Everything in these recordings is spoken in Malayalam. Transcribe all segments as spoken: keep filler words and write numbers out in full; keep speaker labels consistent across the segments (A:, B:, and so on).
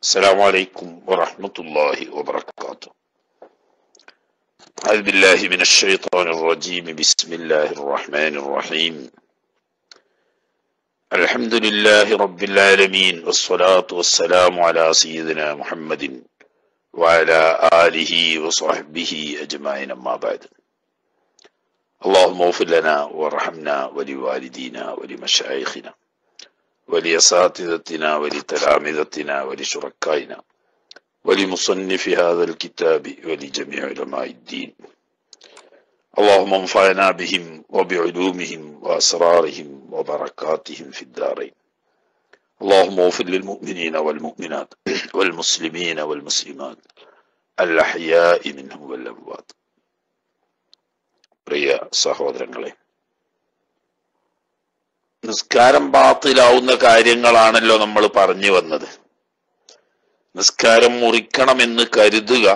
A: السلام عليكم ورحمة الله وبركاته. أعوذ بالله من الشيطان الرجيم. بسم الله الرحمن الرحيم. الحمد لله رب العالمين، والصلاة والسلام على سيدنا محمد وعلى آله وصحبه أجمعين، أما بعد. اللهم اغفر لنا وارحمنا ولوالدينا ولمشايخنا ولأساتذتنا ولتلامذتنا ولشركائنا ولمصنف هذا الكتاب ولجميع علماء الدين. اللهم انفعنا بهم وبعلومهم وأسرارهم وبركاتهم في الدارين. اللهم اغفر للمؤمنين والمؤمنات والمسلمين والمسلمات الأحياء منهم والأموات. പ്രിയ സഹോദരങ്ങളെ, നിസ്കാരം ബാത്തിലാവുന്ന കാര്യങ്ങളാണല്ലോ നമ്മൾ പറഞ്ഞു വന്നത്. നിസ്കാരം മുറിക്കണമെന്ന് കരുതുക,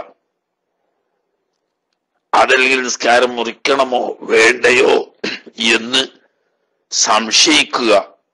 A: അതല്ലെങ്കിൽ നിസ്കാരം മുറിക്കണമോ വേണ്ടയോ എന്ന് സംശയിക്കുക,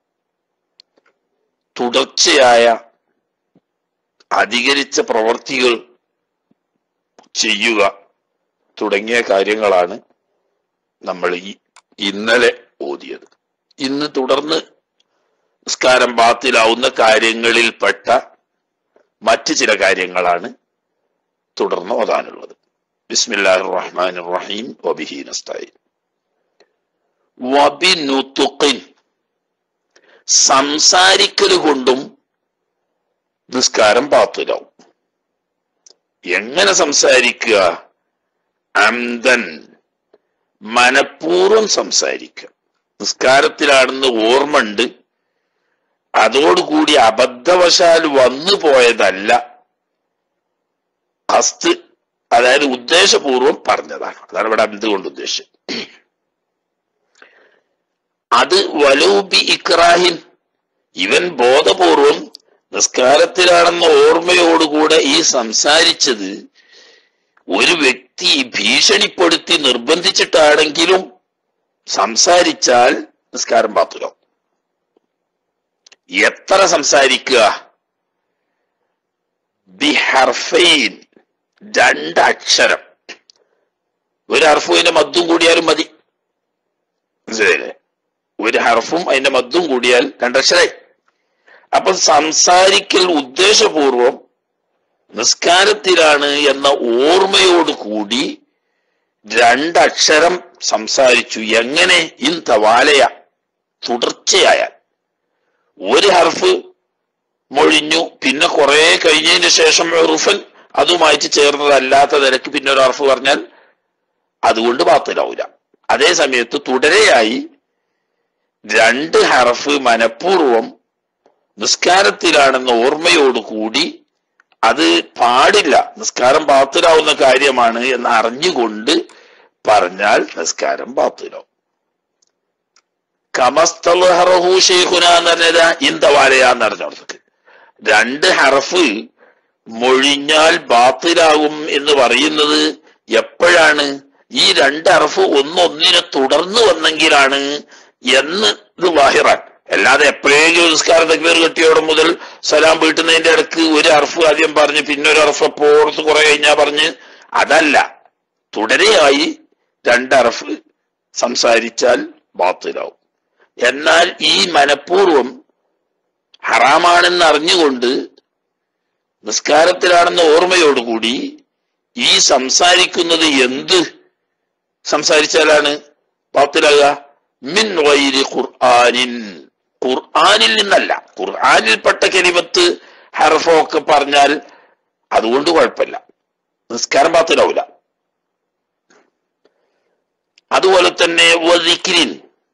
A: തുടർച്ചയായ അധികരിച്ച പ്രവർത്തികൾ ചെയ്യുക തുടങ്ങിയ കാര്യങ്ങളാണ് നമ്മൾ ഈ ഇന്നലെ ഓതിയത്. ഇന്ന് തുടർന്ന് നിസ്കാരം ബാത്തിലാവുന്ന കാര്യങ്ങളിൽപ്പെട്ട മറ്റ് ചില കാര്യങ്ങളാണ് തുടർന്ന് ഓതാനുള്ളത്. ബിസ്മില്ലാഹിർ റഹ്മാനിർ റഹീം. വബിഹി നസ്തഈൻ. വബിനുതുഖിൻ, സംസാരിക്കൽ കൊണ്ടും നിസ്കാരം ബാത്തിലാവും. എങ്ങനെ സംസാരിക്കുക? അംദൻ, മനഃപൂർവ്വം സംസാരിക്കുക. നിസ്കാരത്തിലാണെന്ന് ഓർമ്മണ്ട്, അതോടുകൂടി അബദ്ധവശാൽ വന്നു പോയതല്ല, അസ്ത് അതായത് ഉദ്ദേശപൂർവം പറഞ്ഞതാണ്. അതാണ് ഇവിടെ എന്തുകൊണ്ട് ഉദ്ദേശം. അത് വലൂബി ഇക്രാഹിൻ, ഇവൻ ബോധപൂർവം നിസ്കാരത്തിലാണെന്ന ഓർമ്മയോടുകൂടെ ഈ സംസാരിച്ചത് ഒരു വ്യക്തി ഭീഷണിപ്പെടുത്തി നിർബന്ധിച്ചിട്ടാണെങ്കിലും സംസാരിച്ചാൽ നിസ്കാരം ബാത്തിലാവും. എത്ര സംസാരിക്കുക? ബിഹർഫൈൻ, രണ്ടക്ഷരം. ഒരു ഹർഫും അതിന്റെ മദ്ദും കൂടിയാലും മതി. മനസ്സിലായില്ലേ? ഒരു ഹർഫും അതിന്റെ മദ്ദും കൂടിയാൽ രണ്ടക്ഷരായി. അപ്പൊ സംസാരിക്കൽ ഉദ്ദേശപൂർവം നിസ്കാരത്തിലാണ് എന്ന ഓർമ്മയോട് കൂടി രണ്ടക്ഷരം സംസാരിച്ചു. എങ്ങനെ? ഇൻ തവാലയ, തുടർച്ചയായാൽ. ഒരു ഹർഫ് മൊഴിഞ്ഞു, പിന്നെ കുറെ കഴിഞ്ഞതിന് ശേഷം ഉറുഫൻ അതുമായിട്ട് ചേർന്നതല്ലാത്ത നിരക്ക് പിന്നെ ഒരു ഹർഫ് പറഞ്ഞാൽ അതുകൊണ്ട് ബാത്തിലാവൂല. അതേ സമയത്ത് തുടരെയായി രണ്ട് ഹർഫ് മനഃപൂർവം നിസ്കാരത്തിലാണെന്ന ഓർമ്മയോട് കൂടി അത് പാടില്ല, നിസ്കാരം ബാത്തിലാവുന്ന കാര്യമാണ് എന്ന് അറിഞ്ഞുകൊണ്ട് പറഞ്ഞാൽ നിസ്കാരം ബാത്തിലാവും. കമസ്തൽഹറഹു ശൈഖുനാ എന്ന് പറഞ്ഞത് ഇന്തവാലയാന്ന് അറിഞ്ഞോടത്തേക്ക് രണ്ട് ഹർഫ് മൊഴിഞ്ഞാൽ ബാത്തിലാകും എന്ന് പറയുന്നത് എപ്പോഴാണ്? ഈ രണ്ട് ഹർഫ് ഒന്നൊന്നിനെ തുടർന്ന് വന്നെങ്കിലാണ് എന്ന് ഇത് വാഹിറാൻ. അല്ലാതെ എപ്പോഴെങ്കിലും നിസ്കാരം തക്ബീർ കെട്ടിയോടെ മുതൽ സലാം വീട്ടുന്നതിന്റെ ഇടക്ക് ഒരു ഹർഫ് ആദ്യം പറഞ്ഞ് പിന്നെ ഒരു ഹർഫ് അപ്പോഴത്ത് കുറെ കഴിഞ്ഞാ പറഞ്ഞ്, അതല്ല. തുടരെയായി രണ്ട് ഹർഫ് സംസാരിച്ചാൽ ബാത്തിലാവും. എന്നാൽ ഈ മനഃപൂർവം ഹറാമാണെന്ന് അറിഞ്ഞുകൊണ്ട് നിസ്കാരത്തിലാണെന്ന ഓർമ്മയോടുകൂടി ഈ സംസാരിക്കുന്നത് എന്ത് സംസാരിച്ചാലാണ് ബാത്തിലാകുക? മിൻ ഗൈരി ഖുർആനിൻ, ഖുർആനിൽ നിന്നല്ല. ഖുർആനിൽപ്പെട്ട കലിമത്ത് ഹർഫൊക്കെ പറഞ്ഞാൽ അതുകൊണ്ട് കുഴപ്പമില്ല, നിസ്കാരം ബാത്തിലാവൂല. അതുപോലെ തന്നെ വദിക്രിൻ,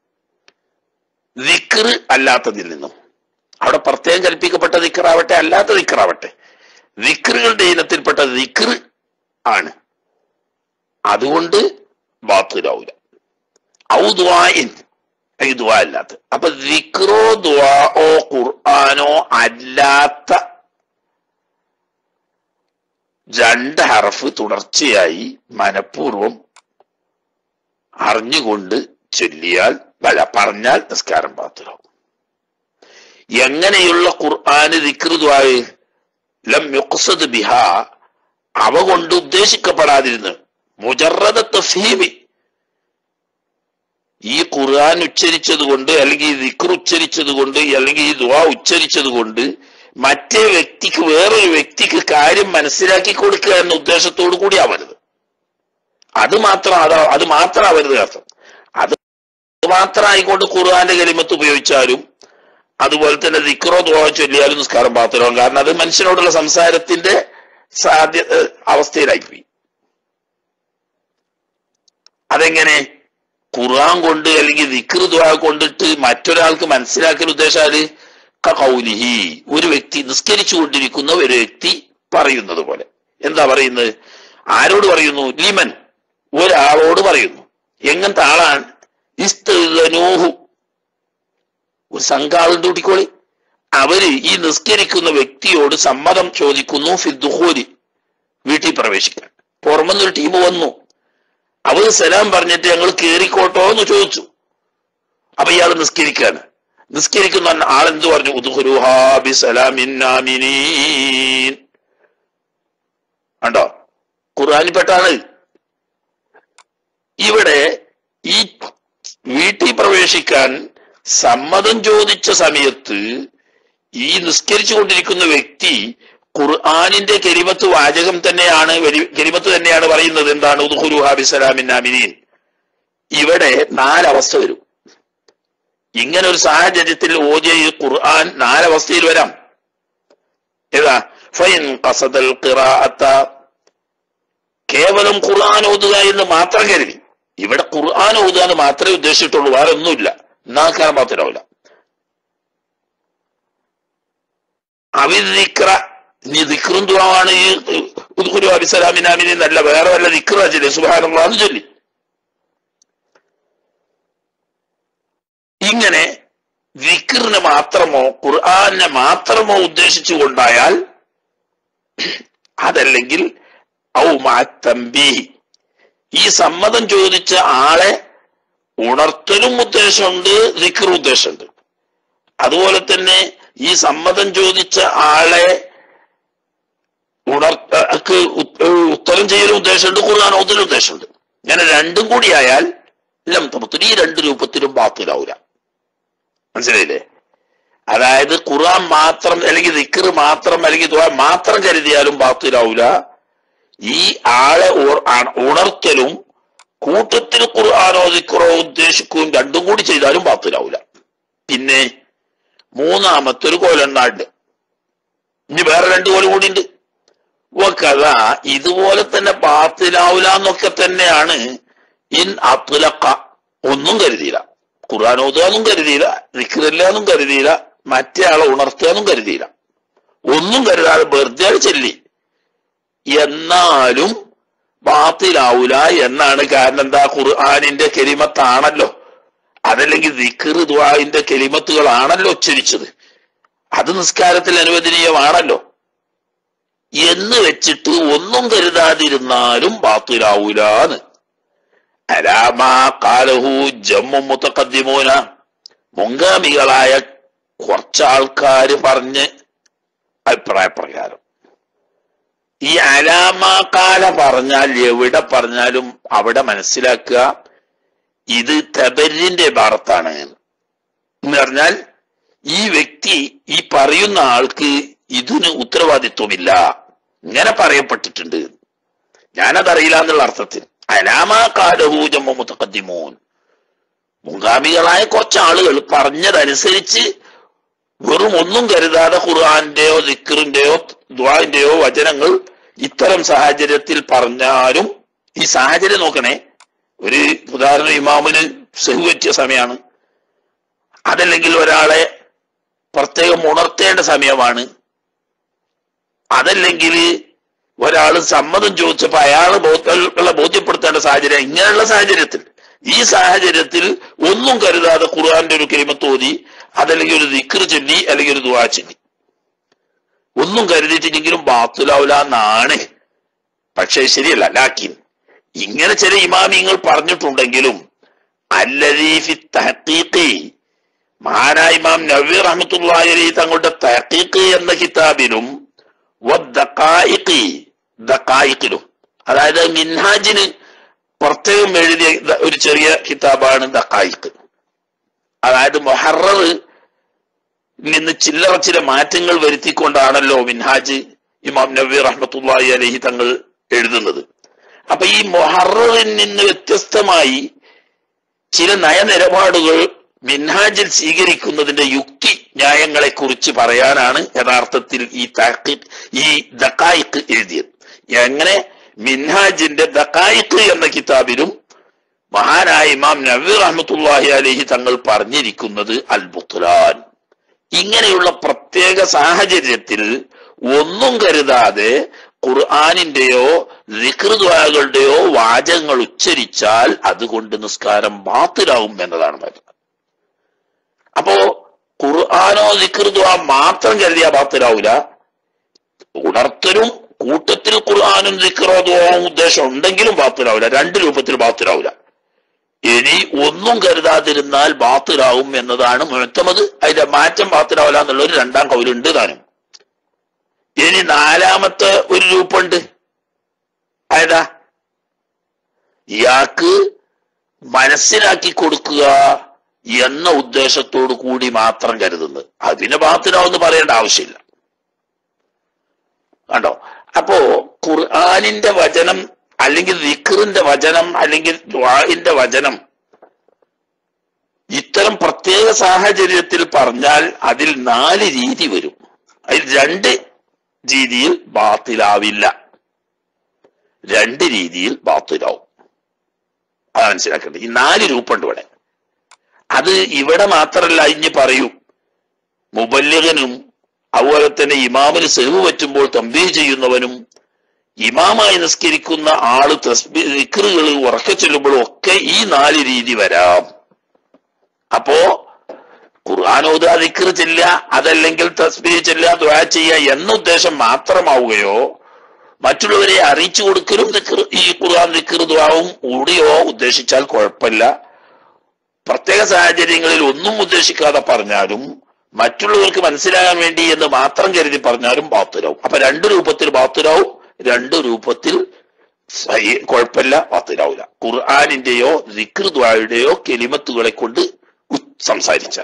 A: ദിക്ർ അല്ലാത്തതിൽ നിന്നും. അവിടെ പ്രത്യേകം കൽപ്പിക്കപ്പെട്ട ദിക്റാവട്ടെ അല്ലാത്ത ദിക്റാവട്ടെ, ദിക്റുകളുടെ ഇനത്തിൽപ്പെട്ട ദിക്ർ ആണ്, അതുകൊണ്ട് ബാത്തിലാവൂല. ഔ ദുആഇൻ, ഈ ദുആ അല്ലാത്ത. അപ്പൊ ദിക്റോ ദുആഓ ഖുർആനോ അല്ലാത്ത രണ്ട് ഹർഫ് തുടർച്ചയായി മനഃപൂർവം അറിഞ്ഞുകൊണ്ട് ചൊല്ലിയാൽ വല്ല പറഞ്ഞാൽ നിസ്കാരം ബാത്തിലാവും. എങ്ങനെയുള്ള ഖുർആന് ദിക്ർ ദുആ? ലം യുഖ്സദ് ബിഹാ, അവ കൊണ്ട് ഉദ്ദേശിക്കപ്പെടാതിരുന്നു. മുജറദ തഫ്ഹീമി, ഈ ഖുർആൻ ഉച്ചരിച്ചത് കൊണ്ട്, അല്ലെങ്കിൽ ഈ ദിക്ർ ഉച്ചരിച്ചത് കൊണ്ട്, അല്ലെങ്കിൽ ഈ ദുആ ഉച്ചരിച്ചത് കൊണ്ട് മറ്റേ വ്യക്തിക്ക്, വേറൊരു വ്യക്തിക്ക് കാര്യം മനസ്സിലാക്കി കൊടുക്കുക എന്ന ഉദ്ദേശത്തോടു കൂടി ആവരുത്. അത് മാത്രം അതാ അത് മാത്രം ആവരുത് അർത്ഥം. അത് മാത്രമായിക്കൊണ്ട് ഖുർആന്റെ കലിമത്ത് ഉപയോഗിച്ചാലും അതുപോലെ തന്നെ ദിക്റോ ദുആ ചൊല്ലിയാലും നിസ്കാരം ബാത്തിലാവും. കാരണം അത് മനുഷ്യനോടുള്ള സംസാരത്തിന്റെ സാധ്യ അവസ്ഥയിലായിപ്പോയി. അതെങ്ങനെ? ഖുർആൻ കൊണ്ട് അല്ലെങ്കിൽ ദിക്ർ ദുആ കൊണ്ടിട്ട് മറ്റൊരാൾക്ക് മനസ്സിലാക്കൽ ഉദ്ദേശാല് കഖൗലിഹി, ഒരു വ്യക്തി നിസ്കരിച്ചു കൊണ്ടിരിക്കുന്ന ഒരു വ്യക്തി പറയുന്നത് പോലെ. എന്താ പറയുന്നത്? ആരോട് പറയുന്നു? ലിമൻ, ഒരാളോട് പറയുന്നു. എങ്ങനത്തെ ആളാണ്? ഇസ്തനൂഹു, ഒരു സംഘാളുണ്ട് കൂട്ടിക്കോളി. അവര് ഈ നിസ്കരിക്കുന്ന വ്യക്തിയോട് സമ്മതം ചോദിക്കുന്നു. ഫിദ്ദുഖൂലി, വീട്ടിൽ പ്രവേശിക്കാൻ. പുറമെന്നൊരു ടീം വന്നു, അവര് സലാം പറഞ്ഞിട്ട് ഞങ്ങൾ കേറിക്കോട്ടോ എന്ന് ചോദിച്ചു. അപ്പൊ ഇയാൾ നിസ്കരിക്കാണ്. നിസ്കരിക്കുന്ന ആളെന്ത് പറഞ്ഞു? ഉദ്ഖുലുഹാ ബിസലാമിൻ ആമിനീൻ. കണ്ടോ? ഖുർആനിൽപ്പെട്ടാണ്. ഇവിടെ ഈ വീട്ടിൽ പ്രവേശിക്കാൻ സമ്മതം ചോദിച്ച സമയത്ത് ഈ നിസ്കരിച്ചു കൊണ്ടിരിക്കുന്ന വ്യക്തി ഖുർആനിന്റെ കലിമത്ത് വാചകം തന്നെയാണ്, കലിമത്ത് തന്നെയാണ് പറയുന്നത്. എന്താണ്? ഉദ്ഖുലുഹാ ബിസലാമിൻ ആമിനീൻ. ഇവിടെ നാലവസ്ഥ വരും. ഇങ്ങനെ ഒരു സാഹചര്യത്തിൽ ഓതിയ ഖുർആൻ നാലവസ്ഥയിൽ വരാം. ഏതാ? ഫൈൻ ഖസദൽ ഖിറാഅത, കേവലം ഖുർആൻ ഓതുക എന്ന് മാത്രം കരുതി. ഇവിടെ ഖുർആൻ ഓതുക എന്ന് മാത്രമേ ഉദ്ദേശിച്ചിട്ടുള്ളൂ, വേറെ ഒന്നുമില്ല. എന്നാക്കാൻ മാത്രമാവില്ല. അവിദിക്ര, നീ ദിക്റും ദുആവാണ് ഈ ഉദ്ഖുലുഹാ ബിസലാമിൻ ആമിനീൻ എന്നല്ല, വേറെ വല്ല ദിക്റാ ചൊല്ലി, സുബ്ഹാനല്ലാഹ് എന്ന് ചൊല്ലി. ഇങ്ങനെ ദിക്റിനെ മാത്രമോ ഖുർആനെ മാത്രമോ ഉദ്ദേശിച്ചു കൊണ്ടായാൽ, അതല്ലെങ്കിൽ ഔ മഅ തംബീഹ്, ഈ സമ്മതം ചോദിച്ച ആളെ ഉണർത്തലും ഉദ്ദേശമുണ്ട്, ദിക്റും ഉദ്ദേശമുണ്ട്. അതുപോലെ തന്നെ ഈ സമ്മതം ചോദിച്ച ആളെ ഉണർ ഉത്തരം ചെയ്യലും ഉദ്ദേശമുണ്ട്, ഖുർആൻ ഓതലും ഉദ്ദേശമുണ്ട്. ഇങ്ങനെ രണ്ടും കൂടി ആയാൽ ലം തബത്തുൽ, ഈ രണ്ട് രൂപത്തിലും ബാത്തിലാവൂല. മനസ്സിലായില്ലേ? അതായത് ഖുർആൻ മാത്രം അല്ലെങ്കിൽ ദിക്ർ മാത്രം അല്ലെങ്കിൽ ദുആ മാത്രം കരുതിയാലും ബാത്തിലാവൂല. ഈ ആളെ ഉണർത്തലും കൂട്ടത്തിൽ ഖുർആനോ ദിക്റോ ഉദ്ദേശിക്കുകയും രണ്ടും കൂടി ചെയ്താലും ബാത്തിലാവൂല. പിന്നെ മൂന്നാമത്തെ ഒരു കോലെണ്ണാണ്ട്, ഇനി വേറെ രണ്ടു കോലും കൂടി ഉണ്ട്. കഥ ഇതുപോലെ തന്നെ ബാത്തിലാവൂല എന്നൊക്കെ തന്നെയാണ് ഇൻ അത്ലഖ, ഒന്നും കരുതിയില്ല, ഖുർആൻ ഓതുകയെന്നും കരുതിയില്ല, ദിക്റില്ലാന്നും കരുതിയില്ല, മറ്റേ ആളെ ഉണർത്തുകയെന്നും കരുതിയില്ല, ഒന്നും കരുതാതെ വെറുതെ ചൊല്ലി, എന്നാലും ബാത്തിലാവൂല എന്നാണ്. കാരണം എന്താ? ഖുർആനിന്റെ കലിമത്താണല്ലോ, അതല്ലെങ്കിൽ ദിക്ർ ദുആഇന്റെ കലിമത്തുകളാണല്ലോ ഉച്ചരിച്ചത്, അത് നിസ്കാരത്തിൽ അനുവദനീയമാണല്ലോ എന്ന് വെച്ചിട്ട് ഒന്നും കരുതാതിരുന്നാലും ബാത്തിലാവൂലാന്ന്. അലാമാ ഖാലഹു ജമ്മു മുതഖദ്ദിമൂന, മുൻഗാമികളായ കുറച്ചാൾക്കാര് പറഞ്ഞ് അഭിപ്രായ പ്രകാരം. ഈ അലാമാ കാല പറഞ്ഞാൽ എവിടെ പറഞ്ഞാലും അവിടെ മനസ്സിലാക്കുക ഇത് തബരിന്റെ ഭാഗത്താണ് എന്ന് പറഞ്ഞാൽ ഈ വ്യക്തി, ഈ പറയുന്ന ആൾക്ക് ഇതിന് ഉത്തരവാദിത്വമില്ല, ഇങ്ങനെ പറയപ്പെട്ടിട്ടുണ്ട്, ഞാനതറിയില്ല എന്നുള്ള അർത്ഥത്തിൽ. അലാമാ കാലഹു ജമ്മു മുതഖദ്ദിമൂൻ, മുൻഗാമികളായ കുറച്ച് ആളുകൾ പറഞ്ഞതനുസരിച്ച് വെറും ഒന്നും കരുതാതെ ഖുർആന്റെയോ ദിക്റിന്റെയോ ദുആഇന്റെയോ വചനങ്ങൾ ഇത്തരം സാഹചര്യത്തിൽ പറഞ്ഞാലും, ഈ സാഹചര്യം നോക്കണേ, ഒരു ഉദാഹരണം ഇമാമിന് സഹു പറ്റിയ സമയമാണ്, അതല്ലെങ്കിൽ ഒരാളെ പ്രത്യേകം ഉണർത്തേണ്ട സമയമാണ്, അതല്ലെങ്കിൽ ഒരാൾ സമ്മതം ചോദിച്ചപ്പോ അയാൾ ബോധ ബോധ്യപ്പെടുത്തേണ്ട സാഹചര്യം, ഇങ്ങനെയുള്ള സാഹചര്യത്തിൽ, ഈ സാഹചര്യത്തിൽ ഒന്നും കരുതാതെ ഖുർആന്റെ ഒരു കലിമത്ത് ഓതി, അതല്ലെങ്കിൽ ഒരു ദിക്ർ ചൊല്ലി, അല്ലെങ്കിൽ ഒരു ദുആ ചൊല്ലി, ഒന്നും കരുതിയിട്ടില്ലെങ്കിലും ബാത്തുലാവൂല എന്നാണ്. പക്ഷേ ശരിയല്ല. ലാക്കിൻ ഇങ്ങനെ ചില ഇമാമിങ്ങൾ പറഞ്ഞിട്ടുണ്ടെങ്കിലും അല്ലദീ ഫി തഹ്ഖീഖി, മഹാനായ ഇമാം നവവി റഹ്മത്തുള്ളാഹി അലൈഹി തങ്ങളുടെ തഹ്ഖീഖ് എന്ന കിതാബിലും വദ്ദഖായിഖി ദഖായിഖിലും. അതായത് മിൻഹാജിന് പ്രത്യേകം എഴുതിയ ഒരു ചെറിയ കിതാബാണ് ദഖായിഖ്. അതായത് മുഹറർ നിന്ന് ചില്ലറ ചില മാറ്റങ്ങൾ വരുത്തിക്കൊണ്ടാണല്ലോ മിൻഹാജ് ഇമാം നവവി റഹ്മത്തുള്ളാഹി അലൈഹി തങ്ങൾ എഴുതുന്നത്. അപ്പൊ ഈ മുഹററിൽ നിന്ന് വ്യത്യസ്തമായി ചില നയനിലപാടുകൾ മിൻഹാജിൽ സ്വീകരിക്കുന്നതിന്റെ യുക്തി ന്യായങ്ങളെ കുറിച്ച് പറയാനാണ് യഥാർത്ഥത്തിൽ ഈ തഹ്ഖീഖ് ഈ ദഖായിഖ് എഴുതിയത്. എങ്ങനെ മിൻഹാജിന്റെ ദഖായിഖ് എന്ന കിതാബിലും മഹാനായ ഇമാം നവവി റഹ്മത്തുള്ളാഹി അലൈഹി തങ്ങൾ പറഞ്ഞിരിക്കുന്നത് അൽ ബുത്ലാൻ. ഇങ്ങനെയുള്ള പ്രത്യേക സാഹചര്യത്തിൽ ഒന്നും കരുതാതെ ഖുർആനിന്റെയോ ദിക്ർ ദുആകളുടെയോ വാചകങ്ങൾ ഉച്ചരിച്ചാൽ അതുകൊണ്ട് നിസ്കാരം ബാത്തിലാവും എന്നതാണ് പറയുന്നത്. അപ്പോ ഖുർആനോ ദിക്ർ ദുആ മാത്രം കരുതിയാ ബാത്തിലാവൂല. ഉണർത്തലും കൂട്ടത്തിൽ ഖുർആനും ദിക്റോ ദുആവും ഉദ്ദേശം ഉണ്ടെങ്കിലും ബാത്തിലാവൂല. രണ്ട് രൂപത്തിൽ ബാത്തിലാവൂല. ഇനി ഒന്നും കരുതാതിരുന്നാൽ ബാത്തിലാവും എന്നതാണ് മുഅ്തമദ്. അതിന്റെ മാറ്റം ബാത്തിലാവില്ല എന്നുള്ള ഒരു രണ്ടാം കൗലുണ്ട് താനും. ഇനി നാലാമത്തെ ഒരു രൂപമുണ്ട്. അതാ ഇയാൾക്ക് മനസ്സിലാക്കി കൊടുക്കുക എന്ന ഉദ്ദേശത്തോടു കൂടി മാത്രം കരുതുന്നത്. അതിനെ ബാത്തിലാവെന്ന് പറയേണ്ട ആവശ്യമില്ല. കണ്ടോ? അപ്പോ ഖുർആനിന്റെ വചനം അല്ലെങ്കിൽ ദിക്റിന്റെ വചനം അല്ലെങ്കിൽ ദുആഇന്റെ വചനം ഇത്തരം പ്രത്യേക സാഹചര്യത്തിൽ പറഞ്ഞാൽ അതിൽ നാല് രീതി വരും. അതിൽ രണ്ട് രീതിയിൽ ബാത്തിലാവില്ല. രണ്ട് രീതിയിൽ ബാത്തിലാവും. അത് മനസ്സിലാക്കേണ്ടത്. ഈ നാല് രൂപമുണ്ട് ഇവിടെ. അത് ഇവിടെ മാത്രമല്ല ഇനി പറയൂ. മുബല്ലിഗനും അതുപോലെ തന്നെ ഇമാമിന് സെഹ്വ് പറ്റുമ്പോൾ തംബീഹ് ചെയ്യുന്നവനും ഇമാമായി നിസ്കരിക്കുന്ന ആള് തസ്ബീഹ് ദിക്റുകൾ ഉറക്കെ ചൊല്ലുമ്പോഴും ഒക്കെ ഈ നാല് രീതി വരാം. അപ്പോ ഖുർആൻ ഓതുക, ദിക്ർ ചെല്ലുക, അതല്ലെങ്കിൽ തസ്ബീഹ് ചെല്ലുക, ദുആ ചെയ്യുക എന്ന ഉദ്ദേശം മാത്രമാവുകയോ മറ്റുള്ളവരെ അറിയിച്ചു കൊടുക്കലും ഈ ഖുർആൻ ദിക്ർ ദുആവും കൂടിയോ ഉദ്ദേശിച്ചാൽ കുഴപ്പമില്ല. പ്രത്യേക സാഹചര്യങ്ങളിൽ ഒന്നും ഉദ്ദേശിക്കാതെ പറഞ്ഞാലും മറ്റുള്ളവർക്ക് മനസ്സിലാകാൻ വേണ്ടി എന്ന് മാത്രം കരുതി പറഞ്ഞാലും ബാത്തിലാവും. അപ്പൊ രണ്ട് രൂപത്തിൽ ബാത്തിലാവും, രണ്ട് രൂപത്തിൽ കുഴപ്പമില്ല, ബാത്തിലാവില്ല. ഖുർആനിന്റെയോ ദിക്ർ ദുആയുടെയോ കെലിമത്തുകളെ കൊണ്ട് സംസാരിച്ചാൽ.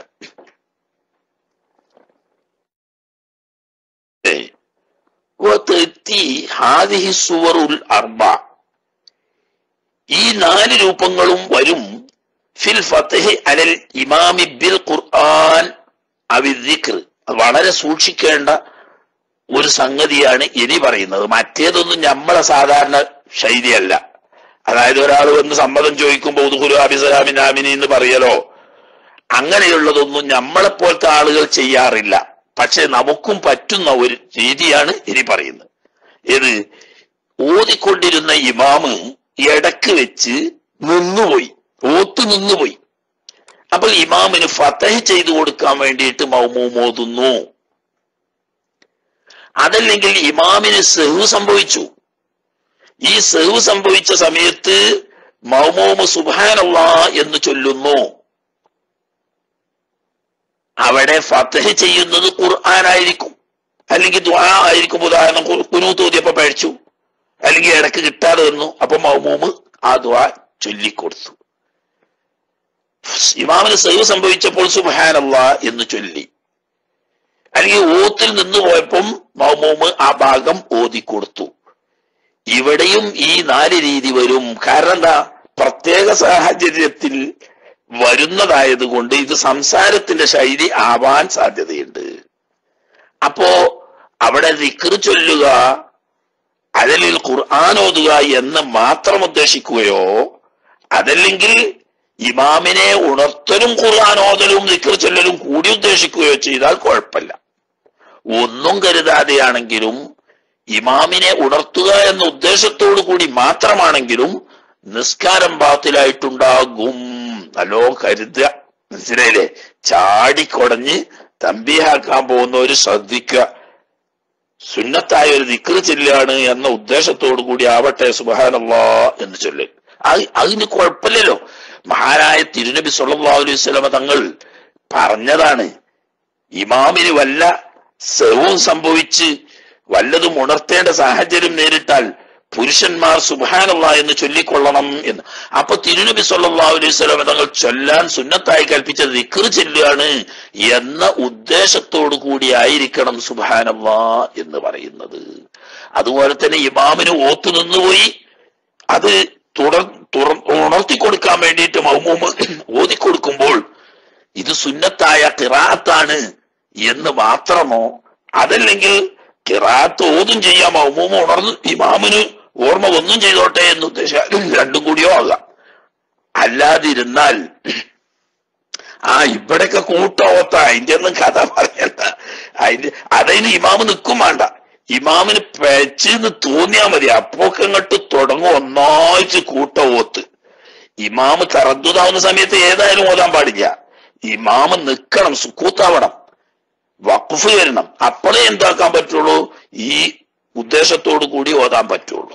A: ഈ നാല് രൂപങ്ങളും വരും ഫിൽ ഫത്ഹി അലൽ ഇമാമി ബിൽ ഖുർആൻ അവി ദിക്ർ. വളരെ സൂക്ഷിക്കേണ്ട ഒരു സംഗതിയാണ് ഇനി പറയുന്നത്. മറ്റേതൊന്നും നമ്മളെ സാധാരണ ശൈലിയല്ല. അതായത് ഒരാൾ വന്ന് സമ്മതം ചോദിക്കുമ്പോൾ ഉദ്ഖുലൂ ബിസലാമിൻ ആമിനീൻ എന്ന് പറയലോ, അങ്ങനെയുള്ളതൊന്നും നമ്മളെപ്പോലത്തെ ആളുകൾ ചെയ്യാറില്ല. പക്ഷെ നമുക്കും പറ്റുന്ന ഒരു രീതിയാണ് ഇനി പറയുന്നത്. ഏത്? ഓതിക്കൊണ്ടിരുന്ന ഇമാമ് ഇടക്ക് വെച്ച് നിന്നുപോയി, ഓത്തു നിന്നുപോയി. അപ്പോൾ ഇമാമിന് ഫതഹ് ചെയ്തു കൊടുക്കാൻ വേണ്ടിയിട്ട് മൗമൂം ഓതുന്നു. അതല്ലെങ്കിൽ ഇമാമിന് സഹ്വ് സംഭവിച്ചു. ഈ സഹ്വ് സംഭവിച്ച സമയത്ത് മൗമൂം സുബ്ഹാനല്ലാഹ് എന്ന് ചൊല്ലുന്നു. അവിടെ ഫതഹ് ചെയ്യുന്നത് ഖുർആനായിരിക്കും, അല്ലെങ്കിൽ ദുആ ആയിരിക്കും. ഉദാഹരണം, ഖുനൂത്ത് ഓതിയപ്പോ പഴിച്ചു, അല്ലെങ്കിൽ ഇടക്ക് കിട്ടാതെ വന്നു. അപ്പൊ മൗമൂം ആ ദുആ ചൊല്ലിക്കൊടുത്തു. ഇമാമിന് സഹ്വ് സംഭവിച്ചപ്പോൾ സുബ്ഹാനല്ലാഹ് എന്ന് ചൊല്ലി, അല്ലെങ്കിൽ ഓത്തിൽ നിന്ന് പോയപ്പം മൗമൂം ആ ഭാഗം ഓതിക്കൊടുത്തു. ഇവിടെയും ഈ നാല് രീതി വരും. കാരണം എന്താ? പ്രത്യേക സാഹചര്യത്തിൽ വരുന്നതായത് കൊണ്ട് ഇത് സംസാരത്തിന്റെ ശൈലി ആവാൻ സാധ്യതയുണ്ട്. അപ്പോ അവിടെ ദിക്ർ ചൊല്ലുക, അതിൽ ഖുർആൻ ഓതുക എന്ന് മാത്രം ഉദ്ദേശിക്കുകയോ അതല്ലെങ്കിൽ ഇമാമിനെ ഉണർത്തലും ഖുർആൻ ഓതലും ദിക്ർ ചൊല്ലലും കൂടി ഉദ്ദേശിക്കുകയോ ചെയ്താൽ കുഴപ്പമില്ല. ഒന്നും കരുതാതെയാണെങ്കിലും ഇമാമിനെ ഉണർത്തുക എന്ന ഉദ്ദേശത്തോടു കൂടി മാത്രമാണെങ്കിലും നിസ്കാരം ബാത്തിലായിട്ടുണ്ടാകും. നല്ലോ കരുതുക. മനസ്സിലായില്ലേ? ചാടിക്കൊടഞ്ഞ് തമ്പീഹാക്കാൻ പോകുന്നവര് ശ്രദ്ധിക്കുക. സുന്നത്തായ ഒരു ദിക്ർ ചൊല്ലാണ് എന്ന ഉദ്ദേശത്തോടു കൂടി ആവട്ടെ സുബ്ഹാനല്ലാഹ് എന്ന് ചൊല്ല്. അത് അതിന് കുഴപ്പമില്ലല്ലോ. മഹാനായ തിരുനബി സല്ലല്ലാഹു അലൈഹി വസല്ലമ തങ്ങൾ പറഞ്ഞതാണ്, ഇമാമിന് വല്ല സഹവും സംഭവിച്ച് വല്ലതും ഉണർത്തേണ്ട സാഹചര്യം നേരിട്ടാൽ പുരുഷന്മാർ സുബ്ഹാനല്ലാഹ് എന്ന് ചൊല്ലിക്കൊള്ളണം എന്ന്. അപ്പൊ തിരുനബി സല്ലല്ലാഹു അലൈഹി വസല്ലം തങ്ങൾ ചൊല്ലാൻ സുന്നത്തായി കൽപ്പിച്ച ദിക്ർ ചൊല്ലുകയാണ് എന്ന ഉദ്ദേശത്തോടു കൂടി ആയിരിക്കണം സുബ്ഹാനല്ലാഹ് എന്ന് പറയുന്നത്. അതുപോലെ തന്നെ ഇമാമിന് ഓത്തു നിന്നുപോയി അത് തുടർ തുറ ഉണർത്തിക്കൊടുക്കാൻ വേണ്ടിയിട്ട് മൗമൂമ് ഓതിക്കൊടുക്കുമ്പോൾ ഇത് സുന്നത്തായ ഖിറാഅത്താണ് എന്ന് മാത്രമോ, അതല്ലെങ്കിൽ ഖിറാഅത്ത് ഓതും ചെയ്യാം, മൗമൂമ് ഉണർന്ന് ഇമാമിന് ഓർമ്മ ഒന്നും ചെയ്തോട്ടെ എന്ന് ഉദ്ദേശിച്ചാൽ രണ്ടും കൂടിയോ ആകാം. അല്ലാതിരുന്നാൽ ആ ഇവിടെയൊക്കെ കൂട്ടോത്ത അതിന്റെ ഒന്നും കഥ പറയണ്ട. അതിന്റെ അതതിന് ഇമാമ് നിൽക്കും വേണ്ട, ഇമാമിന് പെച്ചെന്ന് തോന്നിയാ മതി, അപ്പോക്കെ അങ്ങോട്ട് തുടങ്ങും ഒന്നാഴ്ച കൂട്ട ഓത്ത്. ഇമാമ് തറദ്ദുദാവുന്ന സമയത്ത് ഏതായാലും ഓതാൻ പാടില്ല, ഇമാമ് നിൽക്കണം, സുക്കൂത്താവണം, വഖഫ് വരണം, അപ്പോഴേ എന്താക്കാൻ പറ്റുള്ളൂ, ഈ ഉദ്ദേശത്തോടു കൂടി ഓതാൻ പറ്റുള്ളൂ.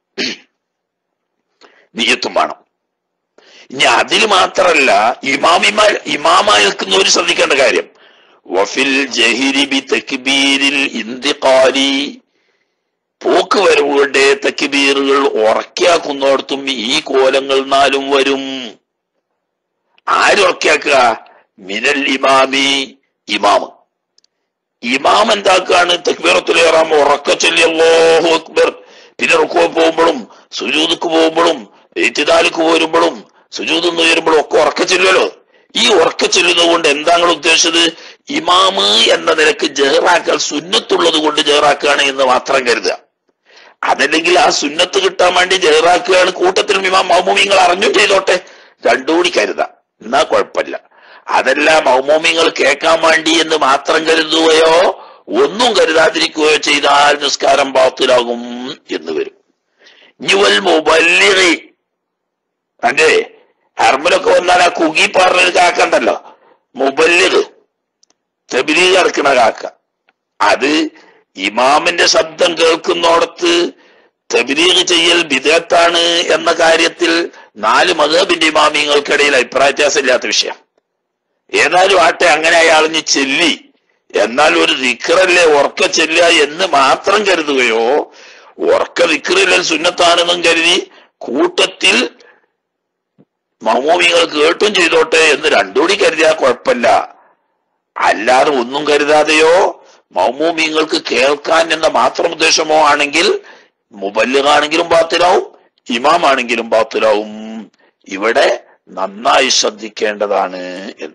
A: നിയ്യത്തും വേണം. ഇനി അതിൽ മാത്രല്ല ഇമാമിമാ ഇമാമായി നിൽക്കുന്നവർ ശ്രദ്ധിക്കേണ്ട കാര്യം, വഫിൽ ജഹിരി ബി തക്ബീരിൽ ഇന്തിഖാലി, പോക്ക് വരവുകളുടെ തക്ബീറുകൾ ഉറക്കിയാക്കുന്നിടത്തും ഈ കോലങ്ങൾ നാലും വരും. ആര് ഉറക്കിയാക്കുക? മിനൽ ഇമാമി, ഇമാമ്. ഇമാം എന്താക്കാണ്? തക്ബീറത്തുൽ ഇഹ്റാം ഉറക്ക ചൊല്ലി അല്ലാഹു അക്ബർ, പിന്നെ റുക്കൂ പോകുമ്പോഴും സുജൂദക്ക് പോകുമ്പോഴും ഇഅ്തിദാലിക്ക് പോരുമ്പോഴും സുജൂദിന്ന് ഉയരുമ്പോഴും ഒക്കെ ഉറക്ക ചൊല്ലുമല്ലോ. ഈ ഉറക്ക ചൊല്ലുന്നത് കൊണ്ട് എന്താ നിങ്ങൾ ഉദ്ദേശിച്ചത്? ഇമാമ് എന്ന നിലക്ക് ജഹറാക്കൽ സുന്നത്തുള്ളത് കൊണ്ട് ജഹറാക്കുകയാണ് എന്ന് മാത്രം കരുതുക. അതല്ലെങ്കിൽ ആ സുന്നത്ത് കിട്ടാൻ വേണ്ടി ജഹറാക്കുകയാണ്, കൂട്ടത്തിൽ ഇമാം മൗമൂമിങ്ങൾ അറിഞ്ഞും ചെയ്തോട്ടെ, രണ്ടു കൂടി കരുതാം, എന്നാ കുഴപ്പമില്ല. അതല്ല മൗമൂമിങ്ങൾ കേൾക്കാൻ വേണ്ടി എന്ന് മാത്രം കരുതുകയോ ഒന്നും കരുതാതിരിക്കുകയോ ചെയ്താൽ നിസ്കാരം ബാത്തിലാകും എന്ന് വരും. ഇനിവൽ മുബല്ലിഗി, അതെ അർമ്മലൊക്കെ വന്നാൽ ആ കുകി പറഞ്ഞൊരു കാക്കണ്ടല്ലോ, മുബല്ലിഗ് തബ്ലീഗ് നടക്കണ കാക്ക, അത് ഇമാമിന്റെ ശബ്ദം കേൾക്കുന്നോടത്ത് തബ്ലീഗ് ചെയ്യൽ ബിദ്അത്താണ് എന്ന കാര്യത്തിൽ നാല് മദ്ഹബിന്റെ ഇമാമിങ്ങൾക്കിടയിൽ അഭിപ്രായ വ്യത്യാസം ഇല്ലാത്ത വിഷയം. ഏതായാലും ആട്ടെ, അങ്ങനെ അയാളിഞ്ഞ് ചെല്ലി, എന്നാൽ ഒരു ദിക്റല്ലേ ഉറക്ക ചെല്ലുക എന്ന് മാത്രം കരുതുകയോ, ഉറക്ക ദിക്റിൽ സുന്നത്താണെന്നും കരുതി കൂട്ടത്തിൽ മൗമൂമിങ്ങൾ കേട്ടും ചെയ്തോട്ടെ എന്ന് രണ്ടുകൂടി കരുതിയാൽ കുഴപ്പമില്ല. അല്ലാതെ ഒന്നും കരുതാതെയോ മൗമൂമിങ്ങൾക്ക് കേൾക്കാൻ എന്ന മാത്രം ഉദ്ദേശമോ ആണെങ്കിൽ മുബല്ലിഗാണെങ്കിലും ബാത്തിലാവും, ഇമാം ആണെങ്കിലും ബാത്തിലാവും. ഇവിടെ നന്നായി ശ്രദ്ധിക്കേണ്ടതാണ് എന്ന്.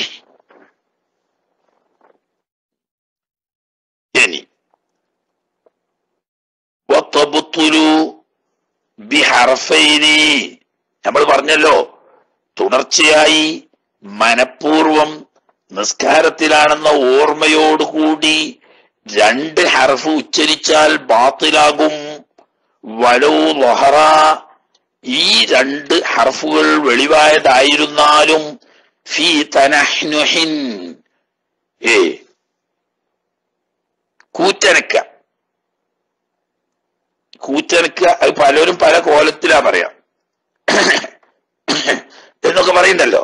A: ഇനി വതബ്തുലു ബിഹർഫൈനി, നമ്മൾ പറഞ്ഞല്ലോ തുടർച്ചയായി മനഃപൂർവം നിസ്കാരത്തിലാണെന്ന ഓർമ്മയോടുകൂടി രണ്ട് ഹർഫ് ഉച്ചരിച്ചാൽ ബാത്തിലാകും. വലൗ ലഹറ, ഈ രണ്ട് ഹർഫുകൾ വെളിവായതായിരുന്നാലും ഫീ തനഹ്നുഹിൻ, ഏ കൂറ്റനക്ക കൂറ്റനക്ക അത് പലരും പല കോലത്തിലാ പറയാം എന്നൊക്കെ പറയുന്നല്ലോ.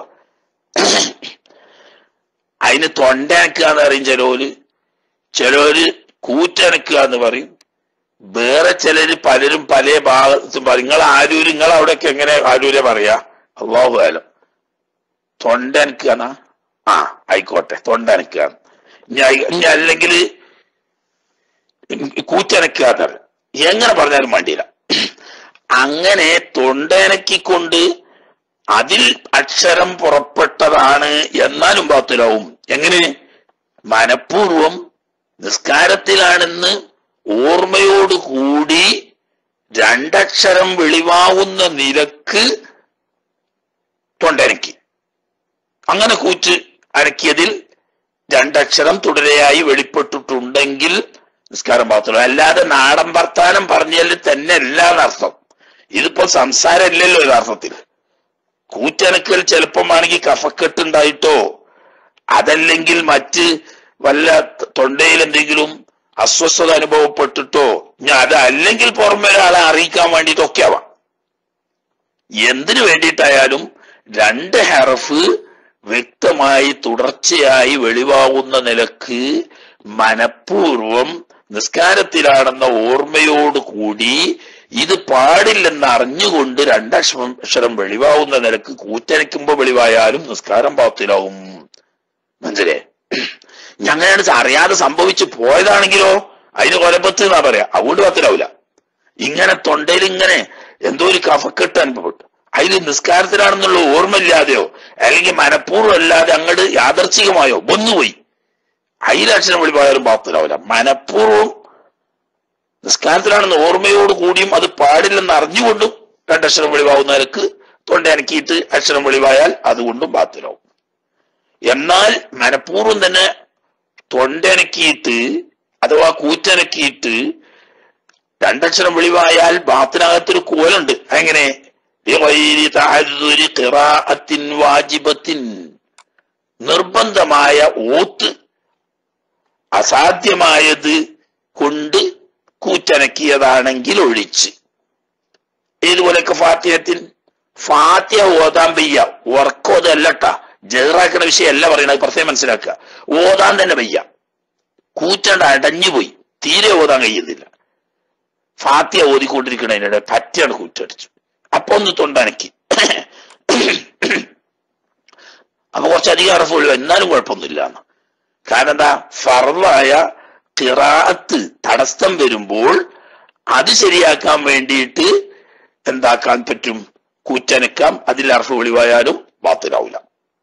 A: അതിന് തൊണ്ടനക്കുക എന്ന് പറയും ചിലര്, ചിലര് കൂറ്റനക്കുക എന്ന് പറയും, വേറെ ചിലര് പലരും പല ഭാഗത്തും പറയും. നിങ്ങൾ ആരൂര്, നിങ്ങൾ അവിടെയൊക്കെ എങ്ങനെ ആരൂരെ പറയാ? അല്ലാഹു അലം. തൊണ്ടനക്കുക, ആ ആയിക്കോട്ടെ, തൊണ്ടനക്കുക. ഇനി അല്ലെങ്കിൽ കൂറ്റനക്കുക എന്ന് പറയും, എങ്ങനെ പറഞ്ഞാലും വേണ്ടിയില്ല. അങ്ങനെ തൊണ്ടനക്കിക്കൊണ്ട് അതിൽ അക്ഷരം പുറപ്പെട്ടതാണ് എന്നാലും ബാത്തിലാവും. എങ്ങനെ? മനഃപൂർവം നിസ്കാരത്തിലാണെന്ന് ഓർമ്മയോട് കൂടി രണ്ടക്ഷരം വെളിവാകുന്ന നിലക്ക് തൊണ്ടനക്കി, അങ്ങനെ കൂച്ച് അനക്കിയതിൽ രണ്ടക്ഷരം തുടരെയായി വെളിപ്പെട്ടിട്ടുണ്ടെങ്കിൽ നിസ്കാരം ബാത്തിലാവും. അല്ലാതെ നാടൻ വർത്താനം പറഞ്ഞാൽ തന്നെ അല്ല എന്നർത്ഥം. ഇതിപ്പോ സംസാരമില്ലല്ലോ യഥാർത്ഥത്തിൽ. കൂറ്റനക്കൽ ചിലപ്പം ആണെങ്കിൽ കഫക്കെട്ടുണ്ടായിട്ടോ അതല്ലെങ്കിൽ മറ്റ് വല്ല തൊണ്ടയിൽ എന്തെങ്കിലും അസ്വസ്ഥത അനുഭവപ്പെട്ടിട്ടോ, ഞാൻ അത് അല്ലെങ്കിൽ പുറമെ ഒരാളെ അറിയിക്കാൻ വേണ്ടിയിട്ടൊക്കെ ആവാം. എന്തിനു വേണ്ടിയിട്ടായാലും രണ്ട് ഹർഫ് വ്യക്തമായി തുടർച്ചയായി വെളിവാകുന്ന നിലക്ക് മനഃപൂർവം നിസ്കാരത്തിലാണെന്ന ഓർമ്മയോട് കൂടി ഇത് പാടില്ലെന്ന് അറിഞ്ഞുകൊണ്ട് രണ്ടക്ഷരം വെളിവാവുന്ന നിലക്ക് കൂറ്റനയ്ക്കുമ്പോ വെളിവായാലും നിസ്കാരം ബാത്തിലാവും. മനസ്സിലായേ? ഞങ്ങനെയാണ് അറിയാതെ സംഭവിച്ചു പോയതാണെങ്കിലോ അതിന് കൊലപ്പത്ത് എന്നാ പറയാ, അതുകൊണ്ട് ബാത്തിലാവില്ല. ഇങ്ങനെ തൊണ്ടയിൽ ഇങ്ങനെ എന്തോ ഒരു കഫക്കെട്ട് അനുഭവപ്പെട്ടു, അതിൽ നിസ്കാരത്തിലാണെന്നുള്ള ഓർമ്മയില്ലാതെയോ അല്ലെങ്കിൽ മനഃപൂർവ്വം അല്ലാതെ അങ്ങോട്ട് യാദർച്ഛികമായോ വന്നുപോയി, അതിലക്ഷരം വെളിവായാലും ബാത്തിലാവില്ല. മനഃപൂർവ്വം നിസ്കാരത്തിലാണെന്ന് ഓർമ്മയോട് കൂടിയും അത് പാടില്ലെന്ന് അറിഞ്ഞുകൊണ്ടും രണ്ടക്ഷരം വെളിവാകുന്ന നിലക്ക് തൊണ്ട അനക്കിയിട്ട് അക്ഷരം വെളിവായാൽ അതുകൊണ്ടും ബാത്തിലാവും. എന്നാൽ മനഃപൂർവ്വം തന്നെ തൊണ്ടനക്കിയിട്ട് അഥവാ കൂറ്റനക്കിയിട്ട് രണ്ടക്ഷരം വെളിവായാൽ ബാത്തിനകത്തൊരു കോലുണ്ട്. എങ്ങനെ? നിർബന്ധമായ ഓത്ത് അസാധ്യമായത് കൊണ്ട് കൂറ്റനക്കിയതാണെങ്കിൽ ഒഴിച്ച്. ഏതുപോലെയൊക്കെ ഫാത്തിഹത്തിൽ ഫാത്തിഹ ഓതാൻ വയ്യ, ഉറക്കോതല്ലട്ടാ, ജഹറാക്കണ വിഷയമല്ല പറയണത്, പ്രത്യേകം മനസ്സിലാക്കുക. ഓതാൻ തന്നെ വയ്യ, കൂറ്റണ്ട അടഞ്ഞുപോയി, തീരെ ഓതാൻ കഴിയുന്നില്ല. ഫാത്തിഹ ഓതിക്കൊണ്ടിരിക്കണതിനിടെ പറ്റാണ് കൂറ്റടിച്ചു. അപ്പൊ ഒന്ന് തൊണ്ടനക്കി, അപ്പൊ കുറച്ചധികം അറഫ് ഒഴിവാ, എന്നാലും കുഴപ്പമൊന്നുമില്ല എന്ന്. കാരണം എന്താ? ഫർളായ ഖിറാഅത്ത് തടസ്സം വരുമ്പോൾ അത് ശരിയാക്കാൻ വേണ്ടിയിട്ട് എന്താക്കാൻ പറ്റും? കൂറ്റനക്കാം. അതിൽ അറഫ് ഒളിവായാലും ബാത്തിലാവില്ല.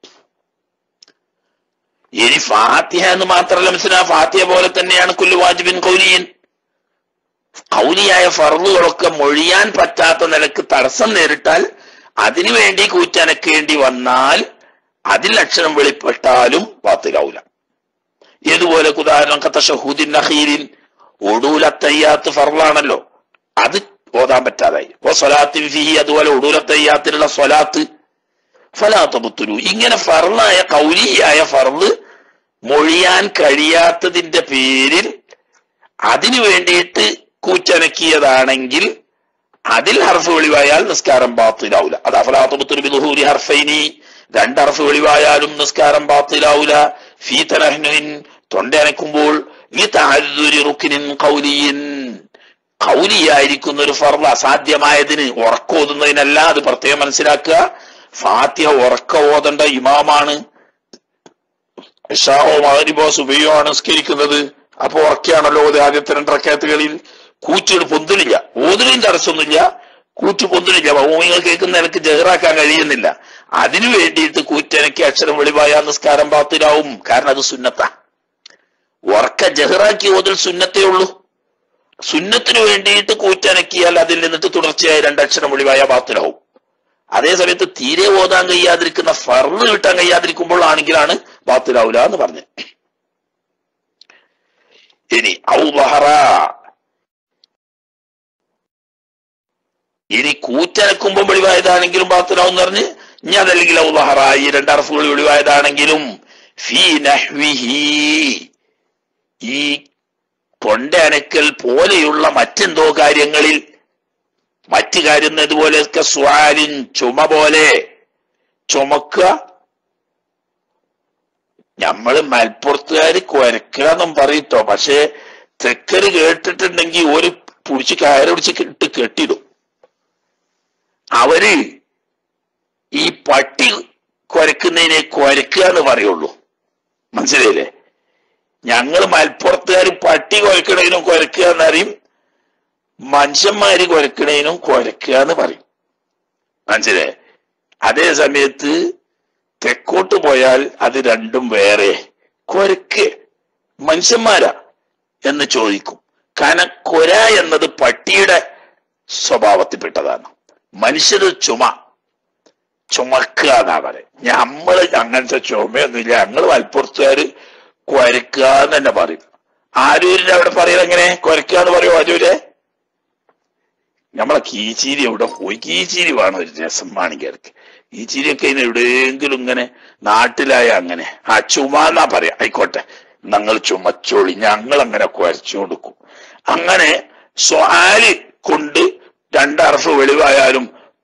A: ഇനി ഫാത്തിഹ എന്ന് മാത്രമല്ല മനസ്സിലാ, ഫാത്തിഹ പോലെ തന്നെയാണ് കുല്ലു വാജിബിൻ ഖൗലിയൻ. ഖൗലിയായ ഫർളുകളൊക്കെ മൊഴിയാൻ പറ്റാത്ത നിലക്ക് തടസ്സം നേരിട്ടാൽ അതിനു വേണ്ടി കൂറ്റനക്കേണ്ടി വന്നാൽ അതിൽ അക്ഷരം വെളിപ്പെട്ടാലും ബാത്തിലാവില്ല. ഏതുപോലെ ഉദാഹരണം തശഹുദിൻ അഖീരിൻ, ഉടൂലത്തയ്യാത്ത് ഫർളാണല്ലോ, അത് ഓതാൻ പറ്റാതായി. സ്വലാത്തിൻ ഫീഹി, അതുപോലെ ഉടൂലത്തയ്യാത്തിനുള്ള സ്വലാത്ത് ഫലാ തബ്തുലു. ഇങ്ങനെ ഫർളായ ഖൗലിയായ ഫർള് മൊഴിയാൻ കഴിയാത്തതിന്റെ പേരിൽ അതിനു വേണ്ടിയിട്ട് കൂറ്റനക്കിയതാണെങ്കിൽ അതിൽ ഹർഫ് വെളിവായാൽ നിസ്കാരം ബാത്തിലാവില്ല. അത് ഫലാ തബ്തുലു ബിദുഹൂരി ഹർഫൈനി, രണ്ട് ഹർഫ് വെളിവായാലും നിസ്കാരം ബാത്തിലാവില്ല. ഫീ തനഹ്നുൻ, തൊണ്ട അനക്കുമ്പോൾ, ഈ തഅദ്ദുരി റുക്നിൻ ഖൗലിയൻ, ഖൗലിയായിരിക്കുന്ന ഒരു ഫർള് അസാധ്യമായതിന് ഉറക്കോതുന്നതിനല്ല. അത് പ്രത്യേകം മനസ്സിലാക്കുക. ഫാത്തിഹ ഉറക്ക ഓതേണ്ട ഇമാമാണ്, ഇശാഓ മഗ്രിബോ സുബഹിയോ ആണ് നിസ്കരിക്കുന്നത്. അപ്പൊ ഉറക്കെയാണല്ലോ ഓത്. ആദ്യത്തെ രണ്ട് റക്അത്തുകളിൽ കൂറ്റുകൾ പൊന്തിലില്ല, ഓതിലും തടസ്സമൊന്നുമില്ല, കൂറ്റ് പൊന്തിലില്ല, ഭൗമികൾ കേൾക്കുന്ന എനിക്ക് ജഹറാക്കാൻ കഴിയുന്നില്ല. അതിനു വേണ്ടിയിട്ട് കൂറ്റനക്കി അക്ഷരം വെളിവായ നിസ്കാരം ബാത്തിലാവും. കാരണം അത് സുന്നത്താ. ഉറക്ക ജഹറാക്കി ഓതിൽ സുന്നത്തേ ഉള്ളൂ. സുന്നത്തിനു വേണ്ടിയിട്ട് കൂറ്റനക്കിയാൽ അതിൽ നിന്നിട്ട് തുടർച്ചയായി രണ്ടക്ഷരം വെളിവായ ബാത്തിലാവും. അതേ സമയത്ത് തീരെ ഓതാൻ കഴിയാതിരിക്കുന്ന ഫർള് കിട്ടാൻ കഴിയാതിരിക്കുമ്പോൾ ആണെങ്കിലാണ് ബാത്തിലാവില്ല എന്ന് പറഞ്ഞു. ഇനി ഔ ബഹറ, ഇനി കൂറ്റനക്കുമ്പോൾ വെളിവായതാണെങ്കിലും ബാത്തിലാവും എന്ന് പറഞ്ഞ്, ഇനി അതല്ലെങ്കിൽ ഔ ബഹറ, ഈ രണ്ടർഫുകൾ വെളിവായതാണെങ്കിലും ഫീ നഹ്വിഹി, ഈ തൊണ്ട അനക്കൽ പോലെയുള്ള മറ്റെന്തോ കാര്യങ്ങളിൽ, മറ്റു കാര്യം ഇതുപോലെയൊക്കെ സ്വാലിൻ, ചുമ പോലെ ചുമക്കുക. നമ്മള് മലപ്പുറത്തുകാര് കുരക്കാന്നും പറയട്ടോ, പക്ഷെ തെക്കര് കേട്ടിട്ടുണ്ടെങ്കിൽ ഒരു പിടിച്ച് കയറി പിടിച്ച് ഇട്ട് കെട്ടിടും. അവര് ഈ പട്ടി കുരക്കുന്നതിനെ കുരക്കുക എന്ന് പറയുള്ളൂ. മനസ്സിലായില്ലേ? ഞങ്ങൾ മലപ്പുറത്തുകാർ പട്ടി കുരക്കണതിനും കുരക്കുക എന്നറിയും, മനുഷ്യന്മാര് കുരക്കണേനും കുരക്കുക എന്ന് പറയും. മനസ്സിലായേ? അതേ സമയത്ത് തെക്കോട്ട് പോയാൽ അത് രണ്ടും വേറെ. കുരക്ക് മനുഷ്യന്മാരാ എന്ന് ചോദിക്കും. കാരണം കൊര എന്നത് പട്ടിയുടെ സ്വഭാവത്തിൽപ്പെട്ടതാണ്. മനുഷ്യര് ചുമ, ചുമക്കുക എന്നാ പറയും. നമ്മള് അങ്ങനത്തെ ചുമയൊന്നുമില്ല. ഞങ്ങൾ മലപ്പുറത്തുകാര് കുരക്കുക എന്ന് തന്നെ പറയും. ആരൂരിൽ അവിടെ പറയുന്നത് എങ്ങനെ? കുരക്കുക എന്ന് പറയും ആരൂര്. നമ്മളെ കീച്ചീരി എവിടെ പോയി? കീച്ചീരി വേണം ഒരു രസം മാണിക്കാർക്ക്. കീച്ചീരിയൊക്കെ ഇങ്ങനെ എവിടെയെങ്കിലും ഇങ്ങനെ നാട്ടിലായ അങ്ങനെ ആ ചുമ എന്നാ പറയാ. ആയിക്കോട്ടെ, ഞങ്ങൾ ചുമച്ചോളി, ഞങ്ങൾ അങ്ങനെ കുരച്ചു കൊടുക്കും. അങ്ങനെ സ്വാല് കൊണ്ട് രണ്ടർഫ് വെളിവായാലും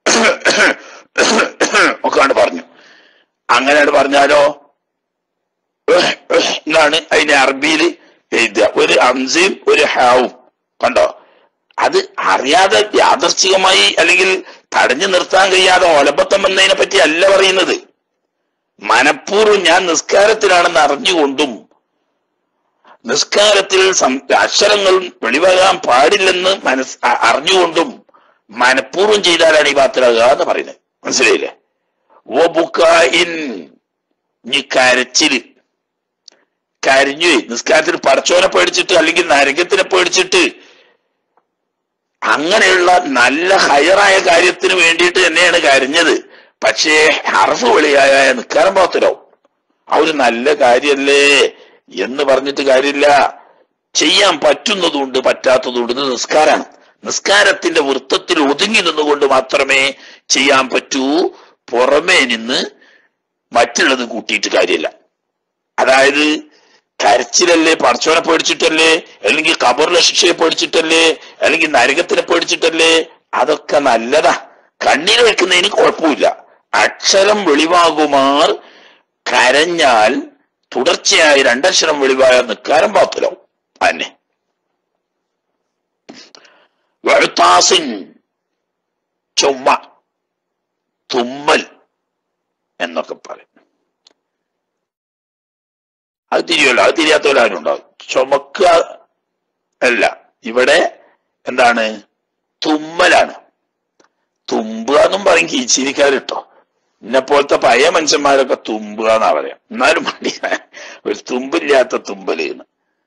A: ഒക്കെയാണ് പറഞ്ഞു. അങ്ങനെയാണ് പറഞ്ഞാലോ എന്നാണ് അതിന്റെ അറബിയിൽ എഴുതുക. ഒരു അംസയും ഒരു ഹാവും കണ്ടോ. അത് അറിയാതെ യാദർച്ഛികമായി അല്ലെങ്കിൽ തടഞ്ഞു നിർത്താൻ കഴിയാതെ ഒലബത്തം എന്നതിനെ പറ്റി അല്ല പറയുന്നത്. മനഃപൂർവ്വം ഞാൻ നിസ്കാരത്തിലാണെന്ന് അറിഞ്ഞുകൊണ്ടും നിസ്കാരത്തിൽ അക്ഷരങ്ങൾ വെളിവാകാൻ പാടില്ലെന്ന് മനസ് അറിഞ്ഞുകൊണ്ടും മനഃപൂർവ്വം ചെയ്താലാണ് ഈ ബാത്തിലാകുക എന്ന് പറയുന്നത്. മനസ്സിലായില്ലേ? ഓ ബുക്കായിൻ, ഇനി കരച്ചില്, കരഞ്ഞു നിസ്കാരത്തിൽ പടച്ചോനെ പേടിച്ചിട്ട് അല്ലെങ്കിൽ നരകത്തിനെ പേടിച്ചിട്ട് അങ്ങനെയുള്ള നല്ല ഹയറായ കാര്യത്തിന് വേണ്ടിയിട്ട് തന്നെയാണ് കരഞ്ഞത്. പക്ഷേ ഹർഫ് വെളിയായ നിസ്കാരം പാത്തിലാവും. ആ ഒരു നല്ല കാര്യല്ലേ എന്ന് പറഞ്ഞിട്ട് കാര്യമില്ല. ചെയ്യാൻ പറ്റുന്നതുകൊണ്ട് പറ്റാത്തതുകൊണ്ട് ഇത് നിസ്കാരമാണ്. നിസ്കാരത്തിന്റെ വൃത്തത്തിൽ ഒതുങ്ങി നിന്നുകൊണ്ട് മാത്രമേ ചെയ്യാൻ പറ്റൂ. പുറമേ നിന്ന് മറ്റുള്ളത് കൂട്ടിയിട്ട് കാര്യമില്ല. അതായത് കരച്ചിലല്ലേ, പടച്ചോനെ പേടിച്ചിട്ടല്ലേ, അല്ലെങ്കിൽ ഖബറിലെ ശിക്ഷയെ പേടിച്ചിട്ടല്ലേ, അല്ലെങ്കിൽ നരകത്തിനെ പേടിച്ചിട്ടല്ലേ, അതൊക്കെ നല്ലതാ. കണ്ണീർ വെക്കുന്നതിന് കുഴപ്പമില്ല. അക്ഷരം വെളിവാകുമാർ കരഞ്ഞാൽ തുടർച്ചയായി രണ്ടക്ഷരം വെളിവായ നിക്കാരം പാത്തിലാവും. തന്നെ വഴുത്താസിൻ, ചുമ, തുമ്മൽ എന്നൊക്കെ പറയും. അത് തിരിയല്ലോ, അത് തിരിയാത്തവരാരും ഉണ്ടാവും. ചുമക്കുക അല്ല, ഇവിടെ എന്താണ് തുമ്മലാണ്. തുമ്പുക എന്നും പറയും കീച്ചിരിക്കാരിട്ടോ. എന്നെ പോലത്തെ പഴയ മനുഷ്യന്മാരൊക്കെ തുമ്പുക എന്നാ പറയാം. എന്നാലും മടി ഒരു തുമ്പില്ലാത്ത തുമ്പലെന്ന്.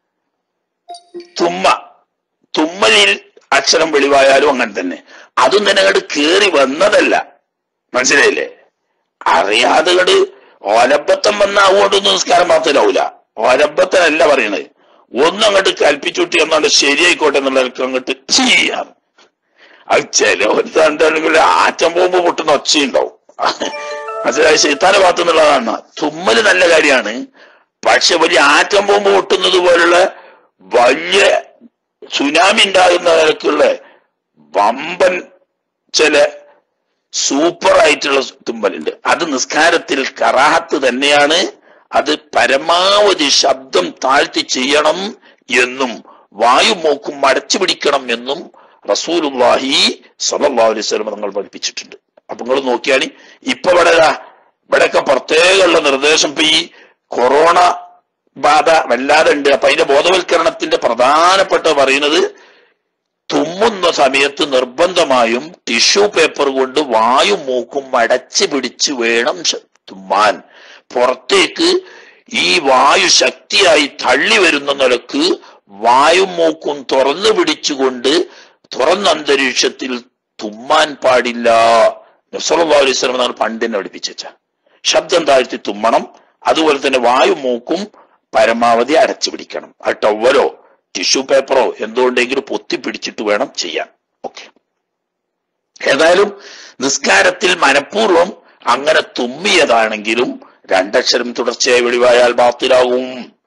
A: തുമ്മ, തുമ്മലിൽ അക്ഷരം വെളിവായാലും അങ്ങനെ തന്നെ. അതും തന്നെ അങ്ങോട്ട് കേറി വന്നതല്ല. മനസ്സിലായില്ലേ? അറിയാതെ കണ്ട് ഓലബത്തം വന്ന അതുകൊണ്ടൊന്നും നിസ്കാരം പാത്തിലാവൂല. ഓലബത്തനല്ല പറയണത്. ഒന്നും അങ്ങോട്ട് കൽപ്പിച്ചുട്ടി എന്നാണ്ട് ശരിയായിക്കോട്ടെ എന്നുള്ളവർക്ക് അങ്ങോട്ട് ചെയ്യാം. അത് ചില ആറ്റം പോകുമ്പോ പൊട്ടുന്ന ഒച്ചയുണ്ടാവും. മനസ്സിലായി? ശൈത്താന്റെ ഭാഗത്തു നിന്നുള്ളതാണ്. തുമ്മല് നല്ല കാര്യമാണ്. പക്ഷെ വലിയ ആറ്റം പോകുമ്പോ പൊട്ടുന്നത് പോലുള്ള വലിയ സുനാമി ഉണ്ടാകുന്ന നിലക്കുള്ള വമ്പൻ ചില സൂപ്പർ ആയിട്ടുള്ള തുമ്മലുണ്ട്. അത് നിസ്കാരത്തിൽ കറാഹത്ത് തന്നെയാണ്. അത് പരമാവധി ശബ്ദം താഴ്ത്തി ചെയ്യണം എന്നും വായു മൂക്കും അടച്ചു പിടിക്കണം എന്നും റസൂലുള്ളാഹി സ്വല്ലല്ലാഹു അലൈഹി വസല്ലം തങ്ങൾ പഠിപ്പിച്ചിട്ടുണ്ട്. അപ്പൊ നിങ്ങൾ നോക്കിയാണി ഇപ്പൊ ഇവിടെ ഇവിടെയൊക്കെ പ്രത്യേകമുള്ള നിർദ്ദേശം. ഇപ്പൊ ഈ കൊറോണ ബാധ വല്ലാതെ ഉണ്ട്. അപ്പൊ അതിന്റെ ബോധവൽക്കരണത്തിന്റെ പ്രധാനപ്പെട്ട പറയുന്നത് തുമ്മുന്ന സമയത്ത് നിർബന്ധമായും ടിഷ്യൂ പേപ്പർ കൊണ്ട് വായു മൂക്കും അടച്ചു പിടിച്ച് വേണം തുമ്മാൻ. പുറത്തേക്ക് ഈ വായു ശക്തിയായി തള്ളി വരുന്ന നിലക്ക് വായു മൂക്കും തുറന്നു പിടിച്ചുകൊണ്ട് തുറന്ന അന്തരീക്ഷത്തിൽ തുമ്മാൻ പാടില്ല. സല്ലല്ലാഹു അലൈഹി വസല്ലം എന്നാണ് പണ്ടിനെ പഠിപ്പിച്ച. ശബ്ദം താഴ്ത്തി തുമ്മണം. അതുപോലെ തന്നെ വായു മൂക്കും പരമാവധി അടച്ചു പിടിക്കണം. ആ ടവലോ ടിഷ്യൂ പേപ്പറോ എന്തുകൊണ്ടെങ്കിലും പൊത്തി പിടിച്ചിട്ട് വേണം ചെയ്യാൻ. ഓക്കെ. ഏതായാലും നിസ്കാരത്തിൽ മനഃപൂർവ്വം അങ്ങനെ തുമ്മിയതാണെങ്കിലും രണ്ടക്ഷരം തുടർച്ചയായി വെളിവായാൽ ബാത്തിലാവും.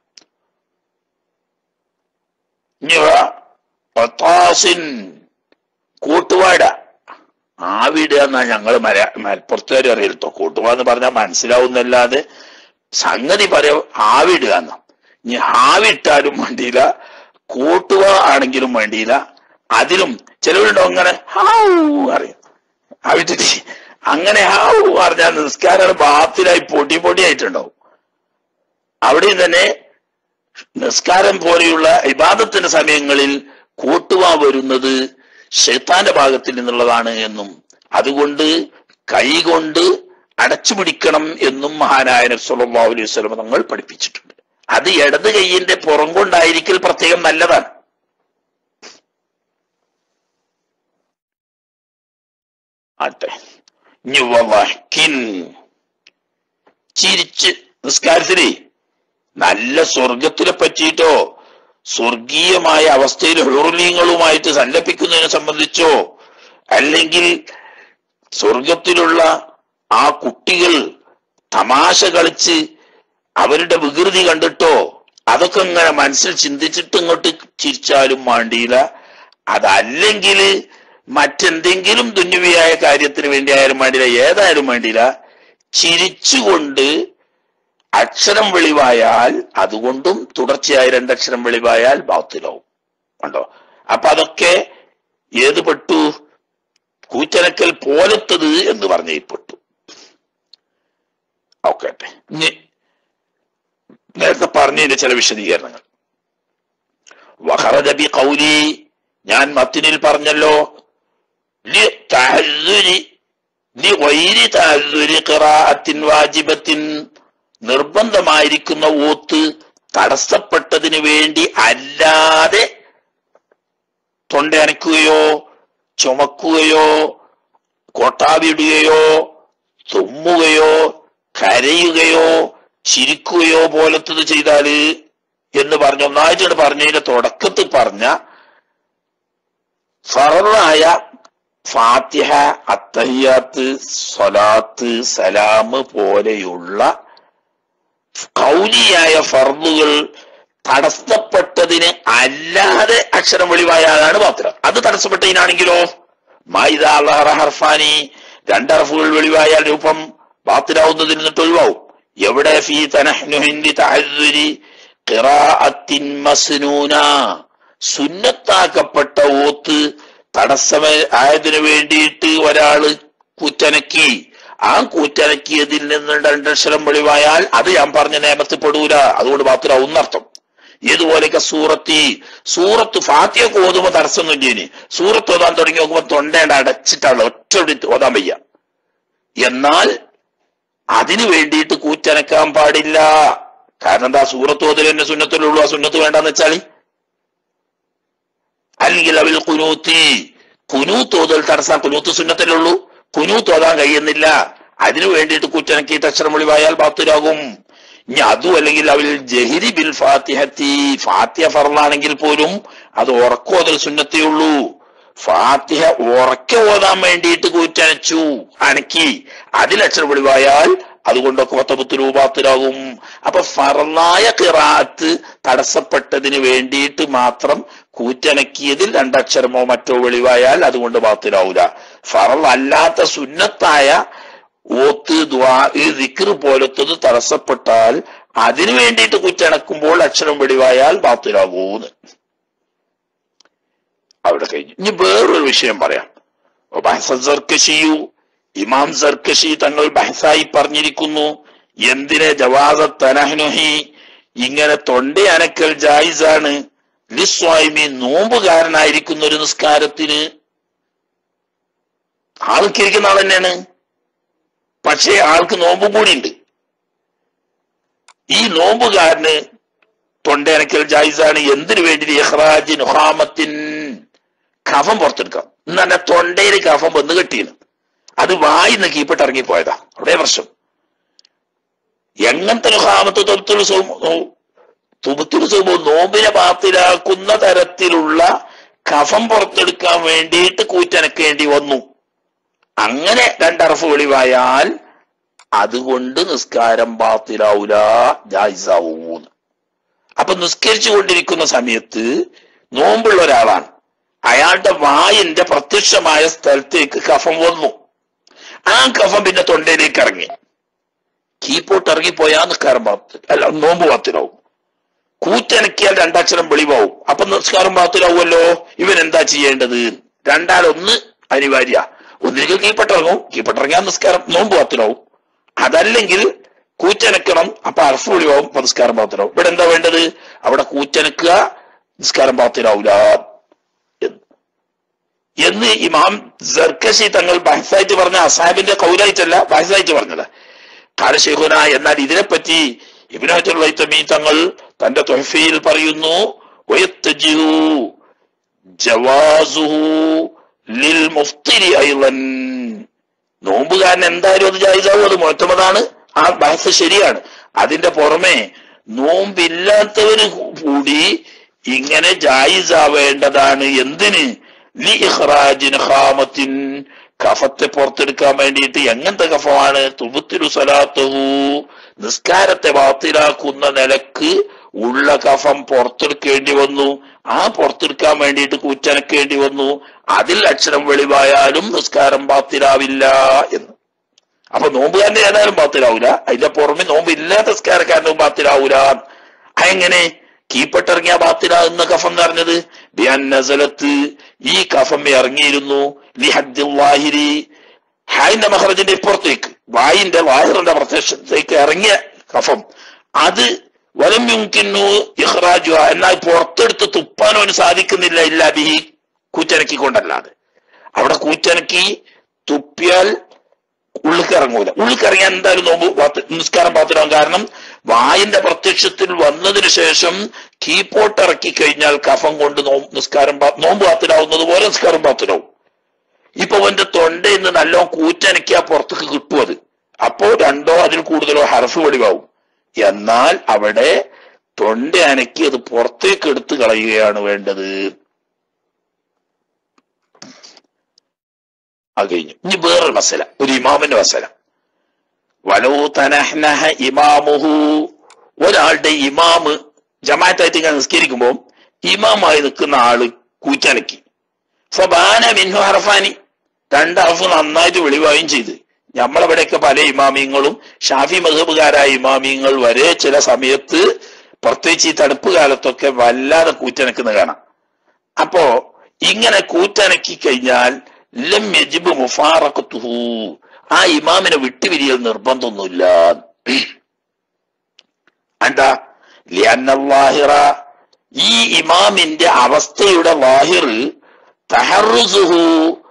A: കൂട്ടുവാട, ആവിടുക എന്നാ ഞങ്ങള് മല മലപ്പുറത്തുകാർ അറിയട്ടോ. കൂട്ടുവാ എന്ന് പറഞ്ഞാൽ മനസ്സിലാവുന്നല്ലാതെ സംഗതി പറയാ ആവിടുക എന്നാ. ഇനി ആവിട്ടാലും വേണ്ടിയില്ല, കൂട്ടുക ആണെങ്കിലും വേണ്ടിയില്ല. അതിലും ചിലവരുണ്ടോ അങ്ങനെ ഹാവൂ അറിയാം ആവിട്ടിട്ട് അങ്ങനെ ഹാവൂ പറഞ്ഞാൽ നിസ്കാരം ബാത്തിലായി പൊടി പൊടിയായിട്ടുണ്ടാവും. അവിടെയും തന്നെ നിസ്കാരം പോലെയുള്ള ഇബാദത്തിന്റെ സമയങ്ങളിൽ കൂട്ടുവാ വരുന്നത് ശൈത്താന്റെ ഭാഗത്തിൽ നിന്നുള്ളതാണ് എന്നും അതുകൊണ്ട് കൈകൊണ്ട് അടച്ചു പിടിക്കണം എന്നും മഹാനായ നബി സല്ലല്ലാഹു അലൈഹി വസല്ലം തങ്ങൾ പഠിപ്പിച്ചിട്ടുണ്ട്. അത് ഇടത് കൈയിന്റെ പുറം കൊണ്ടായിരിക്കൽ പ്രത്യേകം നല്ലതാണ്. ആട്ടെ. ചിരിച്ച് നിസ്കാരത്തില് നല്ല സ്വർഗത്തിനെ പറ്റിയിട്ടോ സ്വർഗീയമായ അവസ്ഥയിൽ ഹുറുലീങ്ങളുമായിട്ട് സങ്കല്പിക്കുന്നതിനെ സംബന്ധിച്ചോ അല്ലെങ്കിൽ സ്വർഗത്തിലുള്ള ആ കുട്ടികൾ തമാശ കളിച്ച് അവരുടെ വികൃതി കണ്ടിട്ടോ അതൊക്കെ ഇങ്ങനെ മനസ്സിൽ ചിന്തിച്ചിട്ട് ഇങ്ങോട്ട് ചിരിച്ചാലും വേണ്ടിയില്ല. അതല്ലെങ്കിൽ മറ്റെന്തെങ്കിലും ദുന്യവിയായ കാര്യത്തിന് വേണ്ടി ആയാലും വേണ്ടിയില്ല, ഏതായാലും വേണ്ടിയില്ല. ചിരിച്ചുകൊണ്ട് അക്ഷരം വെളിവായാൽ അതുകൊണ്ടും തുടർച്ചയായി രണ്ടക്ഷരം വെളിവായാൽ ബാത്തിലാവും. കണ്ടോ? അപ്പൊ അതൊക്കെ ഏത് പെട്ടു? കൂറ്റനക്കൽ പോലത്തത് എന്ന് പറഞ്ഞപ്പെട്ടു. ഓക്കെ, ഇനി നേരത്തെ പറഞ്ഞതിന്റെ ചില വിശദീകരണങ്ങൾ. വഖറജ ബി ഖൗലി, ഞാൻ മത്തിനിൽ പറഞ്ഞല്ലോ, ലി തഅസ്സുരി ലി ഗൈരി തഅസ്സുരി ഖിറാഅത്തിൻ വാജിബത്തിൻ, നിർബന്ധമായിരിക്കുന്ന ഓത്ത് തടസ്സപ്പെട്ടതിന് വേണ്ടി അല്ലാതെ തൊണ്ടയനക്കുകയോ ചുമക്കുകയോ കോട്ടാവിടുകയോ തുമ്മുകയോ കരയുകയോ ചിരിക്കുകയോ പോലത്തത് ചെയ്താല് എന്ന് പറഞ്ഞു. ഒന്നാഴ്ചയോട് പറഞ്ഞതിന്റെ തുടക്കത്തിൽ പറഞ്ഞ ഫറളായ ഫാത്തിഹ, അത്തഹിയാത്ത്, സ്വലാത്ത്, സലാം പോലെയുള്ള ഖൗലിയായ ഫർളുകൾ തടസ്സപ്പെട്ടതിന് അല്ലാതെ അക്ഷരം വെളിവായാലാണ് ബാത്തില. അത് തടസ്സപ്പെട്ടതിനാണെങ്കിലോ മാഇദാ അള്ളഹറ ഹർഫാനി, രണ്ടർഫുകൾ വെളിവായാൽ രൂപം ബാത്തിലാവുന്നതിൽ നിന്നിട്ട് ഒഴിവാവും. എവിടെ? ഫീ തനഹ്നുഹിൻ ലി തഅസ്സുരി ഖിറാഅത്തിൻ മസ്നൂന, സുന്നത്താക്കപ്പെട്ട ഓത്ത് തടസ്സമ ആയതിനു വേണ്ടിയിട്ട് ഒരാള് കൂറ്റനക്കി, ആ കൂറ്റനക്കിയതിൽ നിന്ന് രണ്ടക്ഷരം വെളിവായാൽ അത് ഞാൻ പറഞ്ഞ നിയമത്തിൽ പെടൂല, അതുകൊണ്ട് ബാത്തിലാവും എന്നർത്ഥം. ഏതുപോലെയൊക്കെ സൂറത്തി സൂറത്ത് ഫാത്തിഹ ഓതുമ്പോ തടസ്സമൊന്നും ഇനി സൂറത്ത് ഓതാൻ തുടങ്ങി നോക്കുമ്പോ തൊണ്ടേണ്ട അടച്ചിട്ടാണ് ഒറ്റ ഓതാൻ വയ്യ. എന്നാൽ അതിനു വേണ്ടിയിട്ട് കൂറ്റനക്കാൻ പാടില്ല. കാരണം എന്താ? സൂറത്ത് ഓതൽ തന്നെ സുന്നത്തിലുള്ളൂ, ആ സുന്നത്ത് വേണ്ടെന്ന് വെച്ചാല്. അല്ലെങ്കിൽ അവൽ കുനൂത്തി, കുനൂത്ത് ഓതൽ തടസ്സം, കുനൂത്ത് സുന്നത്തിലുള്ളൂ, കുനൂത്ത് ഓതാൻ കഴിയുന്നില്ല, അതിനു വേണ്ടിയിട്ട് കൂറ്റനക്കിയിട്ട് അക്ഷരം വെളിവായാൽ ബാത്തിലാകും. ഇനി അതും അല്ലെങ്കിൽ അവൽ ജഹിരി ബിൽ ഫാത്തിഹത്തി, ഫാത്തിഹ ഫർളാണെങ്കിൽ പോലും അത് ഉറക്കോതൽ സുന്നത്തേ ഉള്ളൂ. ഫാത്തിഹ ഉറക്ക ഓതാൻ വേണ്ടിയിട്ട് കൂറ്റനച്ചു അനക്കി അതിൽ അക്ഷരം വെളിവായാൽ അതുകൊണ്ടൊക്കെ വത്തബത്തുലു ബാത്തിലാകും. അപ്പൊ ഫർളായ ഖിറാഅത്ത് തടസ്സപ്പെട്ടതിന് വേണ്ടിയിട്ട് മാത്രം കൂറ്റനക്കിയതിൽ രണ്ടക്ഷരമോ മറ്റോ വെളിവായാൽ അതുകൊണ്ട് ബാത്തിലാവൂല. ഫർള് അല്ലാത്ത സുന്നത്തായ ഓത്ത്, ദുആ, ദിക്ർ പോലത്തത് തടസ്സപ്പെട്ടാൽ അതിനു വേണ്ടിയിട്ട് കുറ്റണക്കുമ്പോൾ അക്ഷരം വെളിവായാൽ ബാത്തിലാകൂന്ന് അവിടെ കഴിഞ്ഞു. ഇനി വേറൊരു വിഷയം പറയാം. സർക്കശിയു, ഇമാം സർക്കശി തങ്ങൾ ബഹസായി പറഞ്ഞിരിക്കുന്നു, എന്തിനെ ജവാസ തനഹ്നുഹി, ഇങ്ങനെ തൊണ്ടയനക്കൽ ജായിസാണ് ലിസ്വായിമി, നോമ്പുകാരനായിരിക്കുന്ന ഒരു നിസ്കാരത്തിന്. ആൾക്കിരിക്കുന്ന ആൾ തന്നെയാണ്, പക്ഷേ ആൾക്ക് നോമ്പും കൂടി ഉണ്ട്. ഈ നോമ്പുകാരന് തൊണ്ടയനക്കൽ ജായിസാണ്. എന്തിനു വേണ്ടി? ഇഖ്റാജി നുഹാമത്തിൻ, കഫം പുറത്തെടുക്കാം. എന്നാ തൊണ്ടയിൽ കഫം വന്ന് കെട്ടിയാണ്, അത് വായിന്ന് കീപ്പിട്ട് ഇറങ്ങിപ്പോയതാ, അവിടെ പ്രശ്നം. എങ്ങനത്തെ നുഹാമത്ത്? തുബത്തുൽ സൗമു, തുബത്തുൽ സൗമു നോമ്പിനെ ബാത്തിലാക്കുന്ന തരത്തിലുള്ള കഫം പുറത്തെടുക്കാൻ വേണ്ടിയിട്ട് കൂറ്റനക്കേണ്ടി വന്നു. അങ്ങനെ രണ്ടറഫ് വെളിവായാൽ അതുകൊണ്ട് നിസ്കാരം ബാത്തിലാവൂല, ജായിസാവൂന്ന്. അപ്പൊ നിസ്കരിച്ചു കൊണ്ടിരിക്കുന്ന സമയത്ത് നോമ്പുള്ള ഒരാളാണ്, അയാളുടെ വായിന്റെ പ്രത്യക്ഷമായ സ്ഥലത്തേക്ക് കഫം വന്നു. ആ കഫം പിന്നെ തൊണ്ടയിലേക്ക് ഇറങ്ങി, കീപ്പോട്ട് ഇറങ്ങിപ്പോയാൽ നിസ്കാരം ബാത്തിൽ അല്ല നോമ്പ് ബാത്തിലാവും. കൂറ്റനക്കിയാൽ രണ്ടക്ഷരം വെളിവാവും, അപ്പൊ നിസ്കാരം ബാത്തിലാവുമല്ലോ. ഇവൻ എന്താ ചെയ്യേണ്ടത്? രണ്ടാലൊന്ന് അനിവാര്യ. ഒന്നിലേക്ക് കീപ്പട്ടിറങ്ങും, കീപ്പട്ടിറങ്ങിയാൽ നിസ്കാരം നോമ്പ് ബാത്തിലാവും. അതല്ലെങ്കിൽ കൂറ്റനക്കണം, അപ്പൊ അർഫ് വെളിവാവും, അപ്പൊ നിസ്കാരം ബാത്തിലാവും. ഇവിടെ എന്താ വേണ്ടത്? അവിടെ കൂറ്റനക്കുക, നിസ്കാരം ബാത്തിലാവൂല എന്ന് ഇമാം സർക്കശി തങ്ങൾ ബഹസായിട്ട് പറഞ്ഞ, അസാബിന്റെ കൗലായിട്ടല്ല, ബഹസായിട്ട് പറഞ്ഞത്. കാലശേഖുന. എന്നാൽ ഇതിനെപ്പറ്റി ഇബ്നു ഹജർ ഹൈതമി തങ്ങൾ തന്റെ തുഹഫയിൽ പറയുന്നു, വയത്തജിഹു ജവാസുഹു ലിൽ മുഫ്തിരി അയ്ളൻ, നോമ്പുകാരൻ എന്തായാലും അത് ജായിസാവും, അത് മുഅ്തമദാണ്, ആ ബഹസ് ശരിയാണ്. അതിന്റെ പുറമെ നോമ്പില്ലാത്തവര് കൂടി ഇങ്ങനെ ജായിസാവേണ്ടതാണ്. എന്തിന്? ലി ഇഖ്റാജിൻ ഖാമത്തിൻ, കഫത്തെ പുറത്തെടുക്കാൻ വേണ്ടിയിട്ട്. എങ്ങനത്തെ കഫമാണ്? തുബത്തുലു സലാത്തുഹു, നിസ്കാരത്തെ ബാത്തിലാക്കുന്ന നിലക്ക് ഉള്ള കഫം പുറത്തെടുക്കേണ്ടി വന്നു. ആ പുറത്തെടുക്കാൻ വേണ്ടിയിട്ട് കൂറ്റനക്കേണ്ടി വന്നു. അതിൽ അക്ഷരം വെളിവായാലും നിസ്കാരം ബാത്തിലാവില്ല എന്ന്. അപ്പൊ നോമ്പുകാരന്റെ ഏതായാലും ബാത്തിലാവൂല, അതിന്റെ പുറമെ നോമ്പ് ഇല്ലാത്ത നിസ്കാരക്കാരനും ബാത്തിലാവൂല. അതെങ്ങനെ കീപ്പെട്ടിറങ്ങിയ ബാത്തിലാകുന്ന കഫം എന്ന് പറഞ്ഞത്? ബിഅന്നസലത്ത്, ഈ കഫം ഇറങ്ങിയിരുന്നു ലിഹദ്ദില്ലാഹിരി, ഹായിന്റെ മഹ്റജിന്റെ ഇപ്പുറത്തേക്ക്, വായിന്റെ വാഹിറിന്റെ പ്രത്യക്ഷത്തേക്ക് ഇറങ്ങിയ കഫം, അത് വലം യുംകിന്നു ഇഖ്റാജുഹ, എന്നാൽ പുറത്തെടുത്ത് തുപ്പാനോ സാധിക്കുന്നില്ല, ഇല്ലാ ബിഹി, കൂച്ചനക്കിക്കൊണ്ടല്ലാതെ. അവിടെ കൂച്ചനക്കി തുപ്പിയാൽ ഉള്ളിക്ക് ഇറങ്ങൂല. ഉള്ളിക്ക് ഇറങ്ങിയാൽ എന്തായാലും നോമ്പ് നിസ്കാരം പാത്തിലാവും. കാരണം വായിന്റെ പ്രത്യക്ഷത്തിൽ വന്നതിന് ശേഷം കീപ്പോട്ട് ഇറക്കി കഴിഞ്ഞാൽ കഫം കൊണ്ട് നോ നിസ്കാരം നോമ്പ് പാത്തിലാവുന്നത് പോലെ നിസ്കാരം പാത്തിലാവും. ഇപ്പൊ അവന്റെ തൊണ്ടയിൽ നിന്ന് നല്ലോ കൂറ്റനക്കിയാ പുറത്തേക്ക് കിട്ടും. അത് അപ്പോ രണ്ടോ അതിൽ കൂടുതലോ ഹർഫ് വെളിവാവും. എന്നാൽ അവിടെ തൊണ്ട അനക്കി അത് പുറത്തേക്ക് എടുത്ത് കളയുകയാണ് വേണ്ടത്. അത് കഴിഞ്ഞു. ഇനി വേറൊരു മസല, ഒരു ഇമാമിന്റെ മസല. വലോ തനഹ്നഹ ഇമാമുഹു, ഒരാളുടെ ഇമാമ് ജമാഅത്തായിട്ട് ഇങ്ങനെ നിസ്കരിക്കുമ്പോൾ ഇമാമായി നിൽക്കുന്ന ആള് കൂറ്റനക്കി. ഫബാന മിൻഹു ഹർഫാനി, രണ്ട് ഹർഫ് നന്നായിട്ട് വെളിവായും ചെയ്ത്. നമ്മളവിടെയൊക്കെ പല ഇമാമിയങ്ങളും ഷാഫി മദ്ഹബുകാരായ ഇമാമിയങ്ങൾ വരെ ചില സമയത്ത് പ്രത്യേകിച്ച് ഈ തണുപ്പ് കാലത്തൊക്കെ വല്ലാതെ കൂറ്റനക്കുന്ന കാണാം. അപ്പോ ഇങ്ങനെ കൂറ്റനക്കി കഴിഞ്ഞാൽ ലം യജിബ് മുഫാറഖതുഹു, ആ ഇമാമിനെ വിട്ടുപിരിയൽ നിർബന്ധമൊന്നുമില്ല. എന്താ? ലിഅന്ന ളാഹിറ, ഈ ഇമാമിന്റെ അവസ്ഥയുടെ ലാഹിർ തഹറുസുഹു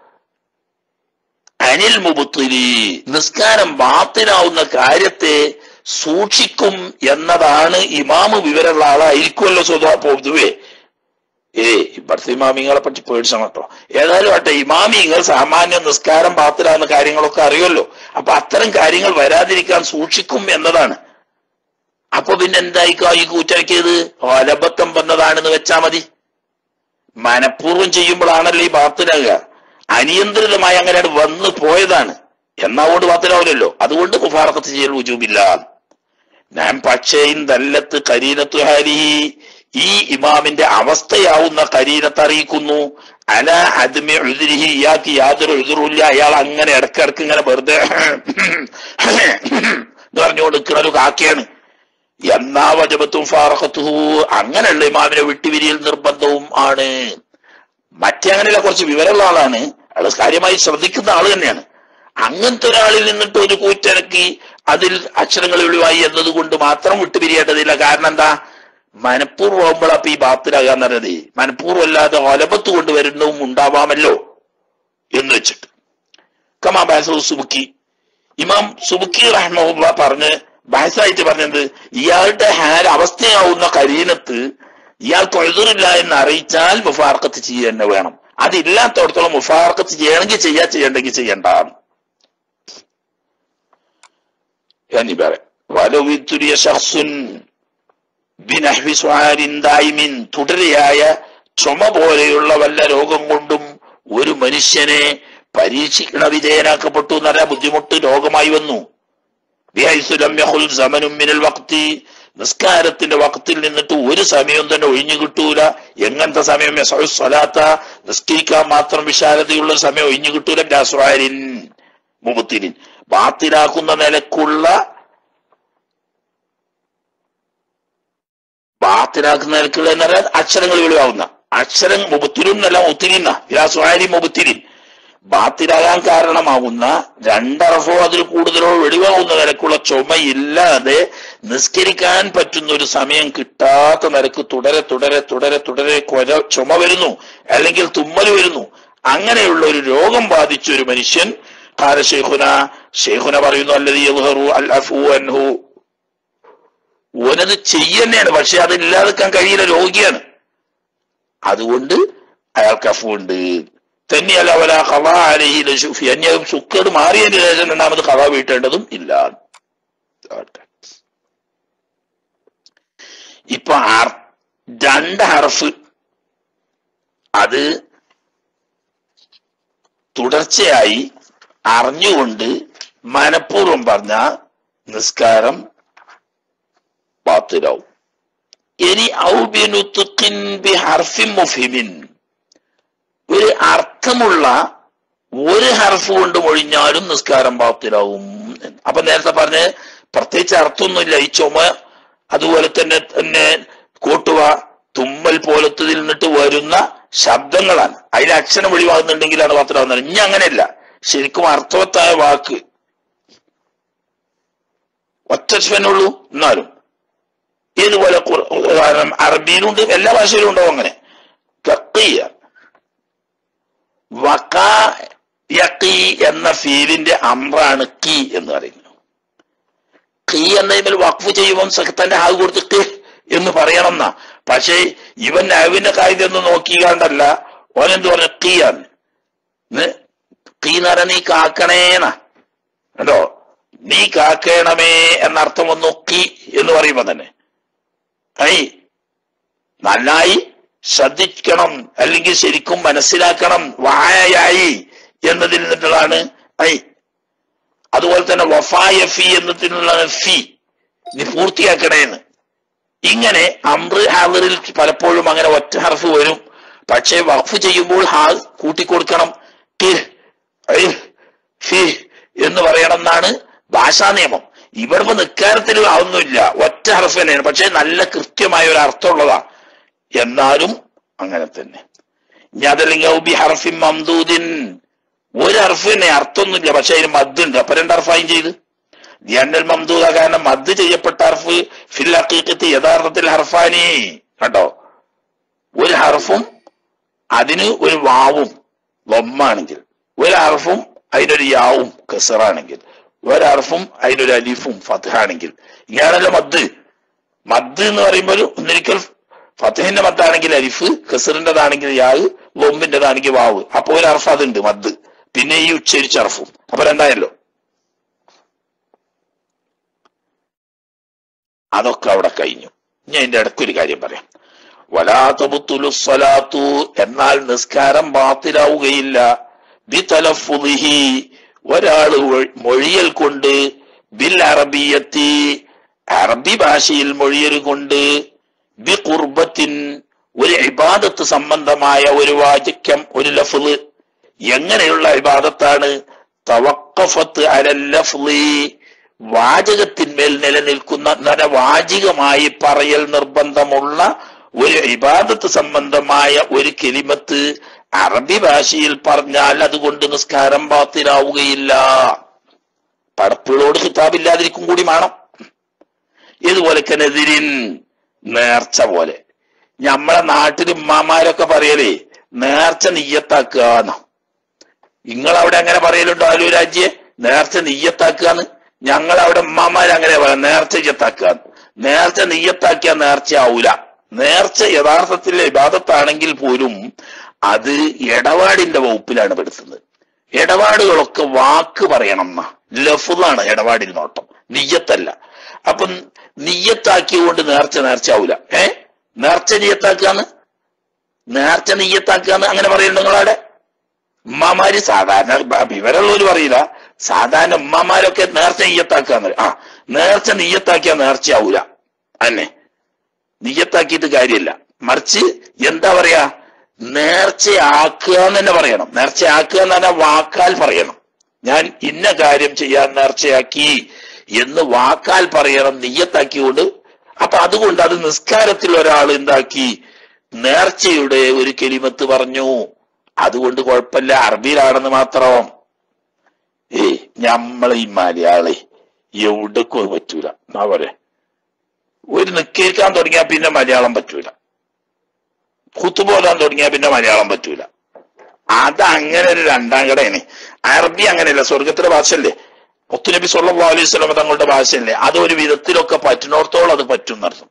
A: അനിൽ മുബ്തിലി, നിസ്കാരം ബാത്തിലാവുന്ന കാര്യത്തെ സൂക്ഷിക്കും എന്നതാണ്. ഇമാമ് വിവരമുള്ള ആളായിരിക്കുമല്ലോ സ്വഭാവ പൊതുവേ. ഏ ഇവിടുത്തെ ഇമാമിങ്ങളെ പറ്റി പേടിച്ചണം കേട്ടോ. ഏതായാലും ആട്ടെ, ഇമാമിങ്ങൾ സാമാന്യ നിസ്കാരം ബാത്തിലാവുന്ന കാര്യങ്ങളൊക്കെ അറിയുമല്ലോ. അപ്പൊ അത്തരം കാര്യങ്ങൾ വരാതിരിക്കാൻ സൂക്ഷിക്കും എന്നതാണ്. അപ്പൊ പിന്നെ എന്തായിക്കോ ഈ കൂറ്റനക്കിയത്? അലബത്തം വന്നതാണെന്ന് വെച്ചാ മതി. മനഃപൂർവ്വം ചെയ്യുമ്പോഴാണല്ലോ ഈ ബാത്തിലാകുക. അനിയന്ത്രിതമായി അങ്ങനെയാണ് വന്നു പോയതാണ്, എന്നാവോട് ബാത്തിലാവില്ലല്ലോ. അതുകൊണ്ട് മുഫാറഖത്ത് ചെയ്യൽ വുജൂബില്ല. ഞാൻ പക്ഷേ ദല്ലത്ത് കരീനത്തു ഹാലിഹി, ഈ ഇമാമിന്റെ അവസ്ഥയാവുന്ന കരീനത്ത് അറിയിക്കുന്നു. അല അദ്മി ഉദ്രിഹി, ഇയാൾക്ക് യാതൊരു ഉദ്റുമില്ല, അയാൾ അങ്ങനെ ഇടക്കിടക്ക് ഇങ്ങനെ വെറുതെ എന്ന് പറഞ്ഞുകൊടുക്കുന്ന ഒരു കാക്കയാണ്. എന്നാ വജബത്തും ഫാറഖത്തുഹു, അങ്ങനെയുള്ള ഇമാമിനെ വിട്ടുപിരിയൽ നിർബന്ധവും ആണ്. മറ്റേ അങ്ങനെയുള്ള കുറച്ച് വിവരമുള്ള ആളാണ്, അയാൾ കാര്യമായി ശ്രദ്ധിക്കുന്ന ആള് തന്നെയാണ്. അങ്ങനത്തെ ഒരാളിൽ നിന്നിട്ട് ഒരു കൂറ്റനക്കി അതിൽ അക്ഷരങ്ങൾ ഒഴിവായി എന്നതുകൊണ്ട് മാത്രം വിട്ടുപിരിയേണ്ടതില്ല. കാരണം എന്താ? മനഃപൂർവ്വം അപ്പൊ ഈ ബാത്തിലാകാന്ന് പറഞ്ഞത് മനഃപൂർവ്വം അല്ലാതെ ഒലബത്ത് കൊണ്ടുവരുന്നതും ഉണ്ടാവാമല്ലോ എന്ന് വെച്ചിട്ട്. കമാ ബാസു സുബുക്കി, ഇമാം സുബുക്കി റഹ്മഹുല്ലാ പറഞ്ഞ് ബാസായിട്ട് പറഞ്ഞത്, ഇയാളുടെ ഹാൽ അവസ്ഥയാവുന്ന കരീനത്ത് ഇയാൾക്ക് എഴുതില്ല എന്ന് അറിയിച്ചാൽ മുഫാറഖത്ത് ചെയ്യുക തന്നെ വേണം. അതില്ലാത്തടത്തോളം മുഫാറഖത്ത് ചെയ്യണമെങ്കിൽ ചെയ്യാ, ചെയ്യണ്ടെങ്കിൽ ചെയ്യണ്ട. എന്നീ പറയാം. വലവിത്തുരിയ ഷഖ്സുൻ ബിനഹ്വി സുആരിൻ ദായിമിൻ, തുടരെയായ ചുമ പോലെയുള്ള വല്ല രോഗം കൊണ്ടും ഒരു മനുഷ്യനെ പരീക്ഷിക്കണ വിധേയനാക്കപ്പെട്ടു എന്ന് പറയാൻ ബുദ്ധിമുട്ട് രോഗമായി വന്നു. ബിഹൈസു ലം യഖുൽ സമനും മിനൽ വഖ്തി, നിസ്കാരത്തിന്റെ വക്തിൽ നിന്നിട്ട് ഒരു സമയം തന്നെ ഒഴിഞ്ഞു കിട്ടൂല. എങ്ങനത്തെ സമയം? സ്വലാത്ത, നിസ്കരിക്കാൻ മാത്രം വിശാലതയുള്ള സമയം ഒഴിഞ്ഞു കിട്ടൂല. ബിലാസ്വാരിൻ മുബത്തിലിൻ, ബാത്തിലാക്കുന്ന നിലക്കുള്ള ബാത്തിലാക്കുന്ന നിലക്കുള്ള എന്ന് പറയാൻ അക്ഷരങ്ങൾ വെളിവാകുന്ന അക്ഷരം മുബത്തിലും എന്നല്ല മുത്തിലിന്ന, ബിലാസ്വാരി മുബത്തിലിൻ, ബാത്തിലാകാൻ കാരണമാകുന്ന രണ്ടറഫോ അതിൽ കൂടുതലോ വെളിവാകുന്ന നിലക്കുള്ള ചുമയില്ലാതെ നിസ്കരിക്കാൻ പറ്റുന്ന ഒരു സമയം കിട്ടാത്ത നിലക്ക് തുടരെ തുടരെ തുടരെ തുടരെ കൊല ചുമ വരുന്നു, അല്ലെങ്കിൽ തുമ്മൽ വരുന്നു. അങ്ങനെയുള്ള ഒരു രോഗം ബാധിച്ച ഒരു മനുഷ്യൻ, ഖാല ശൈഖുന, ശൈഖുന പറയുന്നു, അല്ലദീ യദ്ഹറു അൽ അഫൂ അൻഹു, ഓനത് ചെയ്യുന്നതാണ്, പക്ഷെ അതില്ലാതെക്കാൻ കഴിയില്ല, രോഗിയാണ്. അതുകൊണ്ട് അയാൾക്ക് അഫൂ ഉണ്ട്. തന്നെയല്ല വല ഖളാ അലൈഹി ലശുഫി, അന്യം സുക്കേട് മാറിയതിന് ശേഷം രണ്ടാമത് ഖളാ വീട്ടേണ്ടതും ഇല്ല. ഇപ്പൊ രണ്ട് ഹർഫ് അത് തുടർച്ചയായി അറിഞ്ഞുകൊണ്ട് മനഃപൂർവ്വം പറഞ്ഞ നിസ്കാരം ബാത്തിലാവും. ഇനി ഔ ബിനുത്ഖിൻ ബിഹർഫിൻ മുഫ്ഹിമിൻ, ഒരു അർത്ഥമുള്ള ഒരു ഹർഫ് കൊണ്ട് മൊഴിഞ്ഞാലും നിസ്കാരം ബാത്തിലാവും അപ്പൊ നേരത്തെ പറഞ്ഞ് പ്രത്യേകിച്ച് അർത്ഥമൊന്നുമില്ല. ഈ ചുമ അതുപോലെ തന്നെ തന്നെ കൂട്ടുക തുമ്മൽ പോലത്തതിൽ നിന്നിട്ട് വരുന്ന ശബ്ദങ്ങളാണ്. അതിൽ അക്ഷരം ഒഴിവാകുന്നുണ്ടെങ്കിലാണ് മാത്രമാകുന്നത്. ഇനി അങ്ങനെയല്ല, ശരിക്കും അർത്ഥവത്തായ വാക്ക് ഒറ്റനുള്ളൂ. എന്നാലും ഇതുപോലെ അറബിയിലുണ്ട്, എല്ലാ ഭാഷയിലും ഉണ്ടാവും അങ്ങനെ. കക്കിയ വക്കാ യക്കി എന്ന ഫീലിന്റെ അമ്രാണ് കീ എന്ന് പറയുന്നത്. കീ എന്നതിൽ വഖഫ് ചെയ്യുമ്പോൾ സഖത്തന്റെ ഹാവ് കൊടുത്തിട്ട് എന്ന് പറയണം എന്നാ. പക്ഷേ ഇവൻ നവിന്റെ കായികയൊന്നും നോക്കിക്കാണ്ടല്ല, ഓനെന്ത് പറഞ്ഞ കീയാണ്. കീ എന്ന് പറഞ്ഞാൽ നീ കാക്കണേന്നാ കേട്ടോ. നീ കാക്കണമേ എന്നർത്ഥം വന്നു കീ എന്ന് പറയുമ്പോ തന്നെ. ഐ നന്നായി ശ്രദ്ധിക്കണം, അല്ലെങ്കിൽ ശരിക്കും മനസ്സിലാക്കണം. വായയായി എന്നതിൽ നിന്നിട്ടുള്ളതാണ് ഐ. അതുപോലെ തന്നെ വഫായ ഫി എന്നതിനുള്ള ഫി, നീ പൂർത്തിയാക്കണേന്ന്. ഇങ്ങനെ അംറ് ഹാദിറിൽ പലപ്പോഴും അങ്ങനെ ഒറ്റ ഹർഫ് വരും. പക്ഷേ വഖഫ് ചെയ്യുമ്പോൾ ഹാ കൂട്ടിക്കൊടുക്കണം. ഫി എന്ന് പറയണം എന്നാണ് ഭാഷാ നിയമം. ഇവിടെ നിക്കാരത്തിൽ ആവുന്നില്ല, ഒറ്റ ഹർഫ് തന്നെയാണ്. പക്ഷെ നല്ല കൃത്യമായ ഒരു അർത്ഥമുള്ളതാ. എന്നാലും അങ്ങനെ തന്നെ. ഇനി അതല്ലെങ്കിൽ ഹർഫിൻ മംദൂദിൻ, ഒരു ഹർഫ് തന്നെ അർത്ഥമൊന്നുമില്ല, പക്ഷെ അതിന് മദ് ഉണ്ട്. അപ്പൊ രണ്ട് ഹർഫായും ചെയ്ത് ധ്യാനൽ മംദൂദ. കാരണം മദ് ചെയ്യപ്പെട്ട ഹർഫ് ഫിൽ ഹഖീഖത്തി യഥാർത്ഥത്തിൽ ഹർഫാനി കേട്ടോ. ഒരു ഹർഫും അതിന് ഒരു വാവും വമ്മാണെങ്കിൽ, ഒരു ഹർഫും അതിനൊരു യാവും കസറാണെങ്കിൽ, ഒരർഫും അതിനൊരു അലിഫും ഫത്ഹാണെങ്കിൽ, ഇയാണല്ലോ മദ്. മദ് എന്ന് പറയുമ്പോൾ ഒന്നിരിക്കൽ ഫത്ഹിന്റെ മദ്ദാണെങ്കിൽ അലിഫ്, കസറിൻ്റെതാണെങ്കിൽ യാവ്, ലൊമ്പിൻ്റെതാണെങ്കിൽ വാവ്. അപ്പൊ ഒരു അർഫ് അതുണ്ട് മദ്, പിന്നെ ഈ ഉച്ചരിച്ച അർഫും. അപ്പൊ രണ്ടായല്ലോ. അതൊക്കെ അവിടെ കഴിഞ്ഞു. ഞാൻ അതിന്റെ ഇടയ്ക്കൊരു കാര്യം പറയാം. വലാ തബ്തുലു സ്വലാത്തു, എന്നാൽ നിസ്കാരം ബാത്തിലാവുകയില്ല. ബി തലഫുദിഹി, ഒരാള് മൊഴിയൽ കൊണ്ട്, ബിൽ അറബിയത്തി, അറബി ഭാഷയിൽ മൊഴിയൽ കൊണ്ട്, ബി ഖുർബത്തിൻ, ഒരു ഇബാദത്ത് സംബന്ധമായ ഒരു വാചക്യം, ഒരു ലഫ്ള്. എങ്ങനെയുള്ള ഇബാദത്താണ്? തവഖഫത്ത് അലൽ ലഫ്ളി, വാചകത്തിന്മേൽ നിലനിൽക്കുന്ന വാചികമായി പറയൽ നിർബന്ധമുള്ള ഒരു ഇബാദത്ത് സംബന്ധമായ ഒരു കലിമത്ത് അറബി ഭാഷയിൽ പറഞ്ഞാൽ അതുകൊണ്ട് നിസ്കാരം ബാത്തിലാവുകയില്ല. പടപ്പുകളോട് ഖിതാബില്ലാതിരിക്കും കൂടി വേണം. ഇതുപോലെ കനദിരിൻ, നേർച്ച പോലെ. നമ്മളെ നാട്ടിൽ ഉമ്മാമാരൊക്കെ പറയലേ നേർച്ച നിയ്യത്താക്കുകയെന്ന. നിങ്ങളവിടെ അങ്ങനെ പറയലുണ്ടോ? ആലു രാജ്യെ നേർച്ച നിയ്യത്താക്കുകയെന്ന്. ഞങ്ങളവിടെ ഉമ്മാമാർ അങ്ങനെ പറയാം, നേർച്ച നിയ്യത്താക്കുക. നേർച്ച നിയ്യത്താക്കിയാൽ നേർച്ച ആവൂല. നേർച്ച യഥാർത്ഥത്തിൽ ഇബാദത്താണെങ്കിൽ പോലും അത് ഇടപാടിന്റെ വകുപ്പിലാണ് പെടുത്തുന്നത്. ഇടപാടുകളൊക്കെ വാക്ക് പറയണം എന്നാ, ലഫ്ളാണ് ഇടപാടിൽ നോട്ടം, നിയ്യത്തല്ല. അപ്പൊ നിയ്യത്താക്കിയതുകൊണ്ട് നേർച്ച നേർച്ച ആവൂല. ഏ നേർച്ച നിയ്യത്താക്കാന്ന്, നേർച്ച നിയ്യത്താക്കാന്ന് അങ്ങനെ പറയുന്നുണ്ട് നിങ്ങളവിടെ? ഉമ്മമാര് സാധാരണ വിവരമുള്ളവര് പറയില്ല, സാധാരണ ഉമ്മമാരൊക്കെ നേർച്ച നിയ്യത്താക്കാന്ന്. ആ നേർച്ച നിയ്യത്താക്കിയാ നേർച്ച ആവൂല. അന്നെ നിയ്യത്താക്കിയിട്ട് കാര്യമില്ല. മറിച്ച് എന്താ പറയാ, നേർച്ചയാക്കുക എന്ന് തന്നെ പറയണം. നേർച്ചയാക്കുക എന്ന് പറഞ്ഞാൽ വാക്കാൽ പറയണം. ഞാൻ ഇന്ന കാര്യം ചെയ്യാൻ നേർച്ചയാക്കി എന്ന് വാക്കാൽ പറയണം, നിയ്യത്താക്കിക്കൊണ്ട്. അപ്പൊ അതുകൊണ്ട് അത് നിസ്കാരത്തിൽ ഒരാൾ എന്താക്കി, നേർച്ചയുടെ ഒരു കലിമത്ത് പറഞ്ഞു. അതുകൊണ്ട് കുഴപ്പമില്ല, അറബിയിലാണെന്ന് മാത്രം. ഏ ഞമ്മളെ ഈ മലയാളി എവിടേക്കും പറ്റൂല. എന്നാ പറയാ, ഒരു നിക്കേക്കാൻ തുടങ്ങിയാൽ പിന്നെ മലയാളം പറ്റൂല, ഖുത്ബ ഓതാൻ തുടങ്ങിയാൽ പിന്നെ മലയാളം പറ്റൂല. അതങ്ങനെ ഒരു രണ്ടാം കടയാണ്. അറബി അങ്ങനെയല്ല, സ്വർഗത്തിലെ ഭാഷയല്ലേ, മുത്തുനബി സല്ലല്ലാഹു അലൈഹി വസല്ലം തങ്ങളുടെ ഭാഷയല്ലേ. അതൊരു വിധത്തിലൊക്കെ പറ്റുന്നിടത്തോളം അത് പറ്റും എന്നർത്ഥം.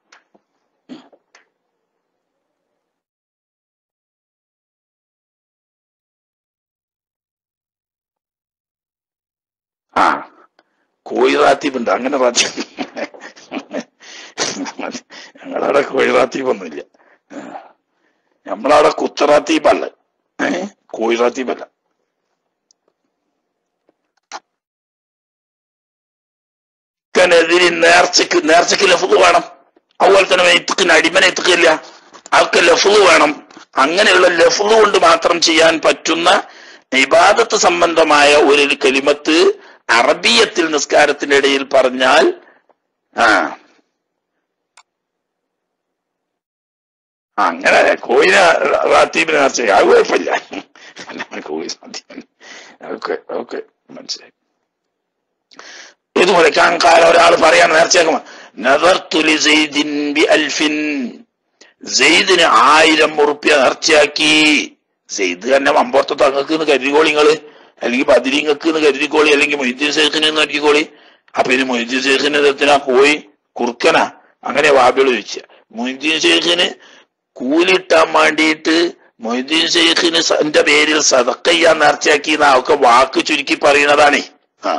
A: ആ കോഴി റാത്തീബുണ്ട്, അങ്ങനെ റാത്തീബ് ഞങ്ങളവിടെ കോഴി റാത്തീബൊന്നുമില്ല. നമ്മളവിടെ കുത്തറാത്തീബല്ല, കോഴി റാത്തീബല്ല. നെതിരി നേർച്ചക്ക് നേർച്ചക്ക് ലഫ്ള് വേണം. അതുപോലെ തന്നെ ഇത്തക്കിന് അടിമനെ ഇത്തക്കില്ല, അവർക്ക് ലഫ്ള് വേണം. അങ്ങനെയുള്ള ലഫ്ള് കൊണ്ട് മാത്രം ചെയ്യാൻ പറ്റുന്ന ഇബാദത്ത് സംബന്ധമായ ഒരു കലിമത്ത് അറബിയത്തിൽ നിസ്കാരത്തിന്റെ ഇടയിൽ പറഞ്ഞാൽ ആ അങ്ങനെ കോഴിനെ റാത്തീബിനെ നേർച്ച അത് കുഴപ്പമില്ല. കോഴി സാധ്യത ഓക്കെ ഓക്കെ മനസ്സിലായി. ഇതുപോലെ കാല ഒരാൾ പറയാൻ നേർച്ചയാക്കുമ്പോ നദർതുലി സൈദിൻ ബി അൽഫിൻ, സെയ്ദിന് ആയിരം ഉറുപ്പ്യ നേർച്ചയാക്കി. സെയ്ദ് തന്നെ അമ്പുറത്ത് തങ്ങക്ക് കരുതിക്കോളി നിങ്ങള്, അല്ലെങ്കിൽ ബദിരിങ്ങക്ക് കരുതിക്കോളി, അല്ലെങ്കിൽ മൊയ്തീൻ ശേഖിന് നോക്കിക്കോളി. അപ്പൊ ഇത് മൊയ്തീൻ ശേഖിന് എത്തിനാ പോയി കുറുക്കനാ? അങ്ങനെ വാബികൾ ചോദിച്ച മൊയ്തീൻ ശേഖിന് കൂലിട്ടാൻ വേണ്ടിയിട്ട് മൊയ്തീൻ ശേഖിന് എന്റെ പേരിൽ സദഖ ചെയ്യാൻ നേർച്ചയാക്കി ഒക്കെ വാക്ക് ചുരുക്കി പറയുന്നതാണ്. ആ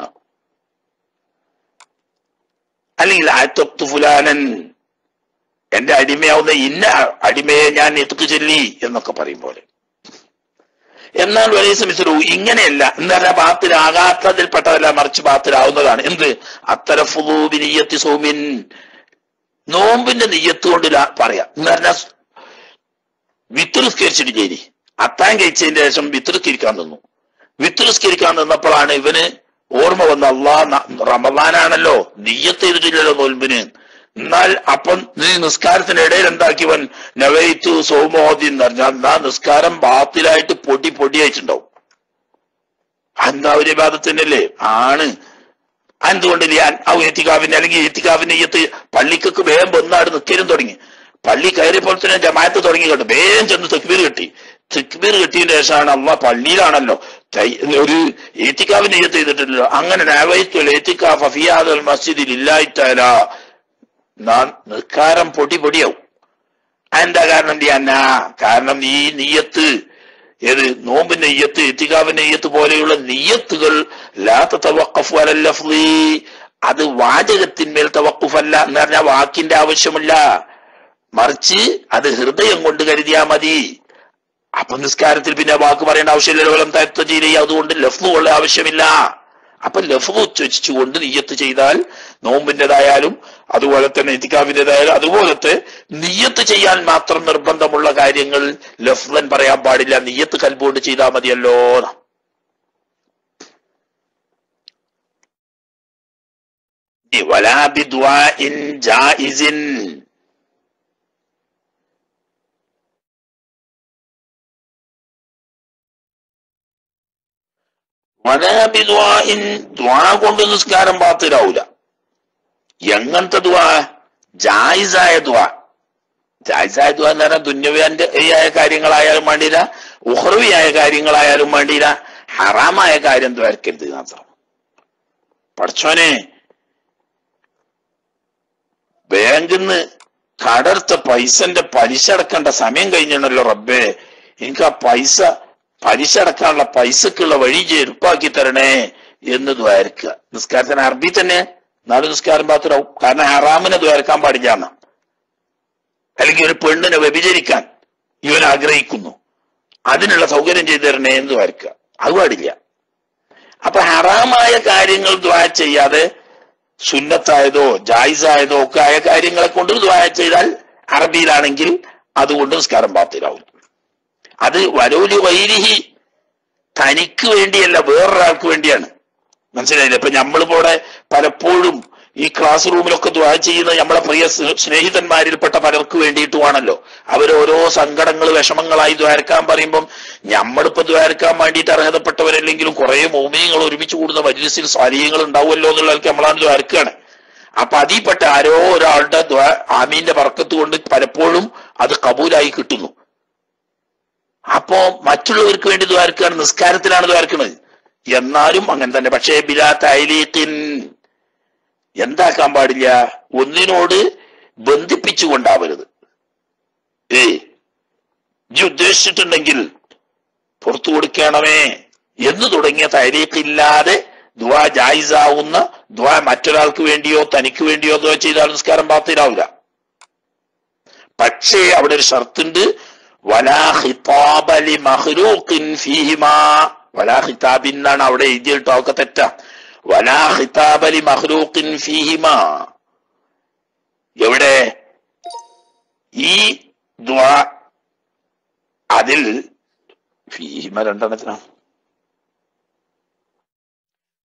A: അല്ലെങ്കിൽ ആറ്റൊത്തു ഫുലാനൻ, എന്റെ അടിമയാവുന്ന ഇന്ന അടിമയെ ഞാൻ എത്തുക്ക് ചൊല്ലി എന്നൊക്കെ പറയും പോലെ. എന്നാൽ വലിയ സമയത്തു ഇങ്ങനെയല്ല, എന്താ ബാത്തിലാകാത്തതിൽപ്പെട്ടതല്ല, മറിച്ച് ബാത്തിലാവുന്നതാണ്. എന്ത്? അത്തരഫുദൂബി നിയ്യത്തി സൗമിൻ, നോമ്പിന്റെ നിയ്യത്ത് കൊണ്ട് പറയാം. എന്ന് പറഞ്ഞാൽ വിത്തുസ്കരിച്ചിട്ട് ചേരി അത്താൻ കഴിച്ചതിന്റെ ശേഷം വിത്തുസ്കരിക്കാൻ നിന്നു. വിത്തുസ്കരിക്കാൻ നിന്നപ്പോഴാണ് ഇവന് ഓർമ്മ വന്ന അള്ളാഹ് റമദാനാണല്ലോ, നിയ്യത്ത് ചെയ്തിട്ടില്ലല്ലോ നോൽമ്പിന്. എന്നാൽ അപ്പം നീ നിസ്കാരത്തിന്റെ ഇടയിൽ എന്താക്കിവൻ നവൈത്തു സൗമോദി എന്ന് പറഞ്ഞാൽ എന്നാ നിസ്കാരം ബാത്തിലായിട്ട് പൊടി പൊടിയായിട്ടുണ്ടാവും. എന്താ ഒരു വിവാദത്തിനല്ലേ ആണ്. എന്തുകൊണ്ട് ഞാൻ ആ എത്തിക്കാവിന്റെ അല്ലെങ്കിൽ എത്തിക്കാവിന്റെ നെയ്യത്ത് പള്ളിക്കൊക്കെ വേഗം വന്നാട് നിൽക്കലും തുടങ്ങി. പള്ളി കയറിയപ്പോൾ തന്നെ ജമാഅത്ത് തുടങ്ങി കേട്ടു, വേഗം ചെന്ന് തെക്ബീർ കെട്ടി. തെക്ബീർ കെട്ടിയതിന്റെ ശേഷമാണ് അള്ളാ പള്ളിയിലാണല്ലോ ഒരു ഏത്തിക്കാവിന് നെയ്യത്ത് ചെയ്തിട്ടില്ലല്ലോ. അങ്ങനെ നവൈത്തുൽ ഏത്തിക്കാഫ ഫിയാദൽ മസ്ജിദിൽ ഇല്ലായിട്ടല്ല, നാൻ നിസ്കാരം പൊടി പൊടിയാവും. എന്താ കാരണം? എന്നാ കാരണം ഈ നിയ്യത്ത് ഏത് നോമ്പിന്റെ നെയ്യത്ത് എത്തിക്കാവിന്റെ നെയ്യത്ത് പോലെയുള്ള നിയ്യത്തുകൾ ലാ തവഖഫു അലൽ ലഫ്ളി, അത് വാചകത്തിന്മേൽ തവഖുഫല്ല എന്ന് പറഞ്ഞാൽ വാക്കിന്റെ ആവശ്യമില്ല, മറിച്ച് അത് ഹൃദയം കൊണ്ട് കരുതിയാ മതി. അപ്പൊ നിസ്കാരത്തിൽ പിന്നെ വാക്ക് പറയേണ്ട ആവശ്യമില്ലല്ലോ, അതുകൊണ്ട് ലഫ്ളുകളുടെ ആവശ്യമില്ല. അപ്പൊ ലഫ്ള് ഉച്ചരിച്ചുകൊണ്ട് നിയ്യത്ത് ചെയ്താൽ നോമ്പിൻ്റെതായാലും അതുപോലെ തന്നെ ഇത്തിക്കാഫിൻ്റെതായാലും അതുപോലത്തെ നിയ്യത്ത് ചെയ്യാൻ മാത്രം നിർബന്ധമുള്ള കാര്യങ്ങൾ ലഫ്ളൻ പറയാൻ പാടില്ല, നിയ്യത്ത് കൽബുകൊണ്ട് ചെയ്താൽ മതിയല്ലോ. വലാ ബിദ്വാഇൻ ജായിസിൻ, ദ്വാ കൊണ്ട് നിസ്കാരം ബാത്തിലാവൂല. എങ്ങനത്തെ ദ്വാ? ജായിസായ ദ്വാ. ജായിസായ ദ്വാ എന്ന് പറഞ്ഞാൽ ദുന്യവിയാന്റെ ആയ കാര്യങ്ങളായാലും വേണ്ടിയില്ല, ഉഹ്റവിയായ കാര്യങ്ങളായാലും വേണ്ടിയില്ല, ഹറാമായ കാര്യം ദ്വാരക്കരുത് മാത്രം. പഠിച്ചോനെ, ബാങ്കിന്ന് കടർത്ത പൈസന്റെ പലിശ അടക്കേണ്ട സമയം കഴിഞ്ഞല്ലോ റബ്ബേ, എനിക്ക് ആ പൈസ പലിശ അടക്കാനുള്ള പൈസക്കുള്ള വഴി ചെറുപ്പാക്കി തരണേ എന്ന് ദ്വാരക്കുക. നിസ്കാരത്തിന് അറബി തന്നെ നാല് നിസ്കാരം പാത്രാവും. കാരണം ഹറാമിനെ ദ്വാരക്കാൻ പാടില്ല. അല്ലെങ്കിൽ ഒരു പെണ്ണിനെ വ്യഭിചരിക്കാൻ ഇവൻ ആഗ്രഹിക്കുന്നു, അതിനുള്ള സൗകര്യം ചെയ്തു തരണേ എന്ന് ദ്വാരക്കുക. അത് പാടില്ല. അപ്പൊ ഹറാമായ കാര്യങ്ങൾ ദ്വാ ചെയ്യാതെ സുന്നത്തായതോ ജായിസായതോ ഒക്കെ ആയ കാര്യങ്ങളെ കൊണ്ട് ദ്വാ ചെയ്താൽ അറബിയിലാണെങ്കിൽ അതുകൊണ്ട് നിസ്കാരം പാത്തിലാവും. അത് വരോലി വൈരിഹി, തനിക്ക് വേണ്ടിയല്ല വേറൊരാൾക്ക് വേണ്ടിയാണ്. മനസ്സിലായില്ലേ? ഇപ്പൊ നമ്മളിവിടെ പലപ്പോഴും ഈ ക്ലാസ് റൂമിലൊക്കെ ദ്വാ ചെയ്യുന്നത് നമ്മളെ പ്രിയ സ്നേഹിതന്മാരിൽപ്പെട്ട പലർക്ക് വേണ്ടിയിട്ടുമാണല്ലോ. അവരോരോ സങ്കടങ്ങൾ വിഷമങ്ങളായി ദ്വാരക്കാൻ പറയുമ്പം നമ്മളിപ്പോ ദ്വാരക്കാൻ വേണ്ടിയിട്ട് അർഹതപ്പെട്ടവരല്ലെങ്കിലും കുറെ മോമിനികൾ ഒരുമിച്ച് കൂടുന്ന മജ്ലിസിൽ സ്വാലിഹ്യങ്ങൾ ഉണ്ടാവുമല്ലോ എന്നുള്ളവർക്ക് നമ്മളാണ് ദ്വാരക്കാണ്. അപ്പൊ അതിൽപ്പെട്ട ആരോ ഒരാളുടെ ദ്വാ ആമീന്റെ ബർക്കത്ത് കൊണ്ട് പലപ്പോഴും അത് കബൂലായി കിട്ടുന്നു. അപ്പോ മറ്റുള്ളവർക്ക് വേണ്ടി ദ്വാരക്കാണ്, നിസ്കാരത്തിലാണ് ദ്വാരക്കുന്നത്. എന്നാലും അങ്ങനെ തന്നെ. പക്ഷേ ബിലാ തഅലീഖിൻ, എന്താക്കാൻ പാടില്ല? ഒന്നിനോട് ബന്ധിപ്പിച്ചുകൊണ്ടാവരുത്. ഏ ജി ഉദ്ദേശിച്ചിട്ടുണ്ടെങ്കിൽ പുറത്തു കൊടുക്കണമേ എന്ന് തുടങ്ങിയ തഅലീഖില്ലാതെ ദ്വാ ജായിസാവുന്ന ദ്വാ മറ്റൊരാൾക്ക് വേണ്ടിയോ തനിക്ക് വേണ്ടിയോ ദ്വാ ചെയ്താൽ നിസ്കാരം ബാത്തിലാവില്ല. പക്ഷേ അവിടെ ഒരു ഷർത്തുണ്ട്, വലാ ഖിതാബ ലി മഖ്ലൂഖിൻ ഫീഹിമാ. വലാ ഖിതാബിൻ എന്നാണ് അവിടെ എഴുതിയിട്ടോ, ഒക്കെ തെറ്റാ. വലാ ഖിതാബ ലി മഖ്ലൂഖിൻ ഫീഹിമാ. എവിടെ ഈ ദ്വാ അതിൽ ഫീഹിമ രണ്ടെണ്ണത്തിനാണ്.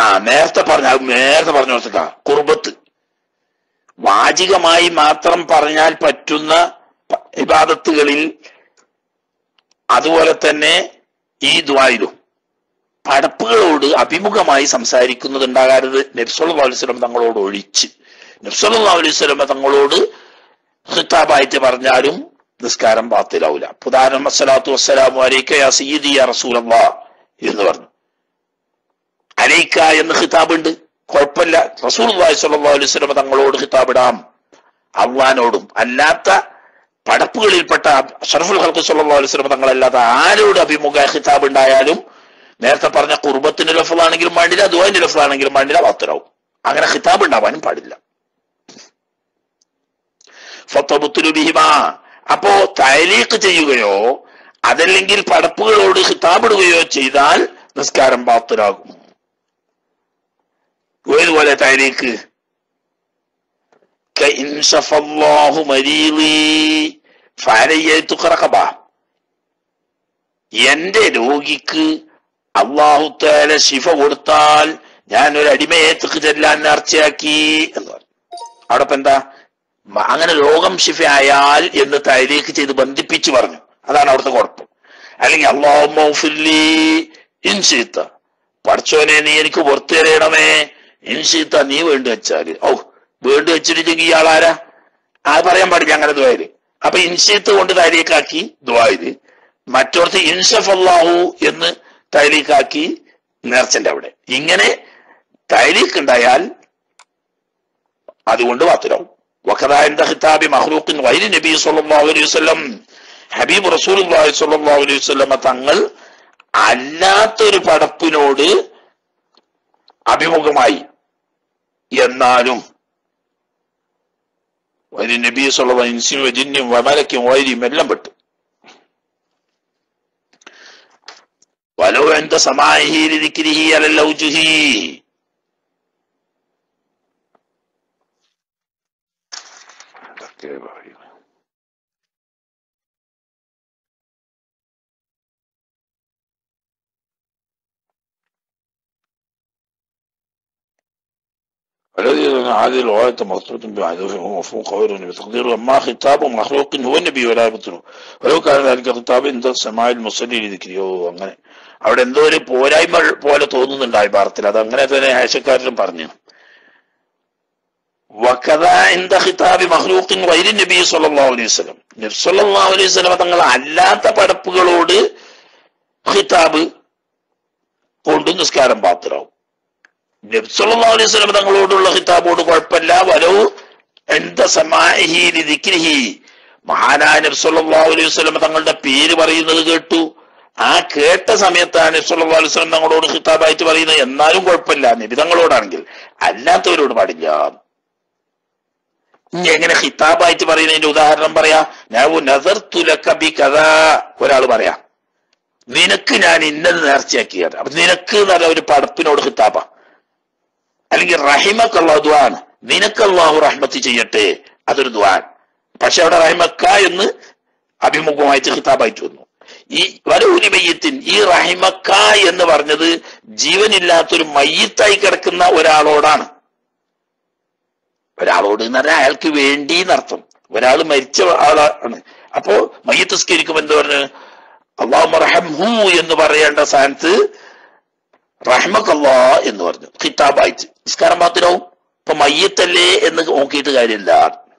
A: ആ നേരത്തെ പറഞ്ഞ നേരത്തെ പറഞ്ഞു കൊടുത്തിട്ടാ കുർബത്ത് വാചികമായി മാത്രം പറഞ്ഞാൽ പറ്റുന്ന ഇബാദത്തുകളിൽ അതുപോലെ തന്നെ ഈ ദുആയിലും പടപ്പുകളോട് അഭിമുഖമായി സംസാരിക്കുന്നതുണ്ടാകരുത്. നബി സല്ലല്ലാഹു അലൈഹി വസല്ലം തങ്ങളോട് ഒഴിച്ച് നബി സല്ലല്ലാഹു അലൈഹി വസല്ലം തങ്ങളോട് ഖിതാബായിട്ട് പറഞ്ഞാലും നിസ്കാരം ബാത്തിലാവൂല. ഉദാഹരണം അസ്സലാത്തു വസ്സലാമു അലൈക യാ സയ്യിദി യാ റസൂലല്ലാഹ് എന്ന് പറഞ്ഞു. അലൈക എന്ന് ഖിതാബ് ഉണ്ട്, കുഴപ്പമില്ല. റസൂലുള്ളാഹി സ്വല്ലല്ലാഹു അലൈഹി വസല്ലം തങ്ങളോട് ഖിതാബിടാം, അള്ളാനോടും. അല്ലാത്ത പടപ്പുകളിൽപ്പെട്ട അഷ്റഫുൽ ഖൽഖ് സ്വല്ലല്ലാഹു അലൈഹി വസല്ലം തങ്ങളല്ലാത്ത ആരോട് അഭിമുഖ ഖിതാബ് ഉണ്ടായാലും നേരത്തെ പറഞ്ഞ ഖുർബത്തിന്റെ ലഫ്ളാണെങ്കിലും വേണ്ടില്ല, ദുആന്റെ ലഫ്ളാണെങ്കിലും വേണ്ടില്ല, ബാത്തിലാവും. അങ്ങനെ ഖിതാബ് ഉണ്ടാവാനും പാടില്ല. ഫതബത്തുലു ബിഹിമാ, അപ്പോ തഅലീഖ് ചെയ്യുകയോ അതല്ലെങ്കിൽ പടപ്പുകളോട് ഖിതാബിടുകയോ ചെയ്താൽ നിസ്കാരം ബാത്തിലാകും. ഏതുപോലെ തഅലീഖ്? കഇൻ ശഫല്ലാഹു മരീളി ഫഅലയ്യതു ഖറഖബ, എന്റെ രോഗിക്ക് അല്ലാഹു തആല ശിഫ കൊടുത്താൽ ഞാൻ ഒരു അടിമയെ ചെല്ലാൻ നേർച്ചയാക്കി എന്ന് പറഞ്ഞു. അവിടെ ഇപ്പൊ എന്താ? അങ്ങനെ രോഗം ശിഫയായാൽ എന്ന് തഅലീഖ് ചെയ്ത് ബന്ധിപ്പിച്ചു പറഞ്ഞു. അതാണ് അവിടുത്തെ കുഴപ്പം. അല്ലെങ്കിൽ അല്ലാഹുമ്മ ഗ്ഫിർലി ഇൻ ശിഅ്ത, പടച്ചോനെ നീ എനിക്ക് പുറത്തു തരണമേ, ഇൻ ശിഅ്ത നീ വേണ്ടി വെച്ചാല്. ഓ വേണ്ടി വെച്ചിട്ടെങ്കിൽ ഇയാളാരാ? അത് പറയാൻ പാടില്ല അങ്ങനെ ദുആയില്. അപ്പൊ ഇൻശിഅ്ത കൊണ്ട് തഅലീഖാക്കി ദുആയില്, മറ്റോടത്ത് ഇൻശഫല്ലാഹു എന്ന് തഅലീഖാക്കി നേർച്ചന്റെ അവിടെ. ഇങ്ങനെ തഅലീഖ് ഉണ്ടായാൽ അതുകൊണ്ട് ബാത്തിലാവും. വഖദാ ഇൻദ ഖിതാബി മഖ്ലൂഖിൻ ഗൈരി നബി സ്വല്ലല്ലാഹു അലൈഹി വസല്ലം, ഹബീബ് റസൂലുള്ളാഹി സ്വല്ലല്ലാഹു അലൈഹി വസല്ലം തങ്ങൾ അല്ലാത്തൊരു പടപ്പിനോട് അഭിമുഖമായി എന്നാലും വൈരി നബി സ്വല്ലല്ലാഹു അലൈഹി വസല്ലം ജിന്നും വമലക്കും വൈരിയും എല്ലാം പെട്ടു. വലോ ഇൻദ സമാഇഹി ലിദിക്രിഹി അലൽ ഔജുഹി, الذي هذه الغاية مقصود بعدها ومفهوم خير بتقديره أما خطاب مخلوق هو النبي ولا يبطله ولو كان ذلك خطاب عند السماع المصلي لذكره. അങ്ങനെ അവിടെ എന്തോ ഒരു പോരായ്മ പോലെ തോന്നുന്നുണ്ട് ആ ഭാരത്തിൽ. അത് അങ്ങനെ തന്നെ ആശക്കാരനും പറഞ്ഞു. വകദാ ഇൻദ ഖിതാബി മഖ്ലൂഖിൻ ഗൈരി നബി സ്വല്ലല്ലാഹു അലൈഹി വസല്ലം, നബി സ്വല്ലല്ലാഹു അലൈഹി വസല്ലം തങ്ങൾ അല്ലാത്ത പടപ്പുകളോട് ഖിതാബ് കൊണ്ട് നിസ്കാരം ബാത്തിലാവും. നബി സല്ലല്ലാഹു അലൈഹി വസല്ലം തങ്ങളോടുള്ള ഖിതാബോട് കുഴപ്പമില്ല. വലൗ ഇൻദ സമാഇഹി ലിദിക്രിഹി, മഹാനായ നബി സല്ലല്ലാഹു അലൈഹി വസല്ലം തങ്ങളുടെ പേര് പറയുന്നത് കേട്ടു, ആ കേട്ട സമയത്താണ് നബി സല്ലല്ലാഹു അലൈഹി വസല്ലം തങ്ങളോട് ഖിതാബായിട്ട് പറയുന്നത്, എന്നാലും കുഴപ്പമില്ല. നബി തങ്ങളോടാണെങ്കിൽ, അല്ലാത്തവരോട് പാടില്ല. ഇനി എങ്ങനെ ഖിതാബായിട്ട് പറയുന്നതിന്റെ ഉദാഹരണം പറയാ? നൗ നസർതു ലക ബികദാ, ഒരാൾ പറയാ നിനക്ക് ഞാൻ ഇന്നത് നേർച്ചയാക്കിയത്. അപ്പൊ നിനക്ക് എന്ന് പറഞ്ഞ ഒരു പടപ്പിനോട് ഖിതാബ. അല്ലെങ്കിൽ റഹിമക്ക് അല്ലാഹു ദുആൻ, നിനക്ക് അല്ലാഹു റഹ്മത്ത് ചെയ്യട്ടെ, അതൊരു ദുആൻ. പക്ഷെ അവിടെ റഹിമക്ക എന്ന് അഭിമുഖമായിട്ട് ഖിതാബായിട്ട് വന്നു. ഈ വലൂരി മയ്യത്തിൻ, ഈ റഹിമക്ക എന്ന് പറഞ്ഞത് ജീവനില്ലാത്തൊരു മയ്യത്തായി കിടക്കുന്ന ഒരാളോടാണ്. ഒരാളോട് എന്ന് പറഞ്ഞാൽ അയാൾക്ക് വേണ്ടി എന്നർത്ഥം. ഒരാൾ മരിച്ച ആളാണ്. അപ്പോ മയ്യത്ത് സ്കരിക്കുമ്പോ എന്താ പറഞ്ഞു? അല്ലാഹുമ്മ റഹംഹു എന്ന് പറയേണ്ട സ്ഥാനത്ത് റഹ്മക്കല്ലാ എന്ന് പറഞ്ഞു ഖിതാബായിട്ട്. നിസ്കാരം മാത്രമാവും. ഇപ്പൊ മയ്യത്തല്ലേ എന്ന് നോക്കിയിട്ട് കാര്യമില്ല.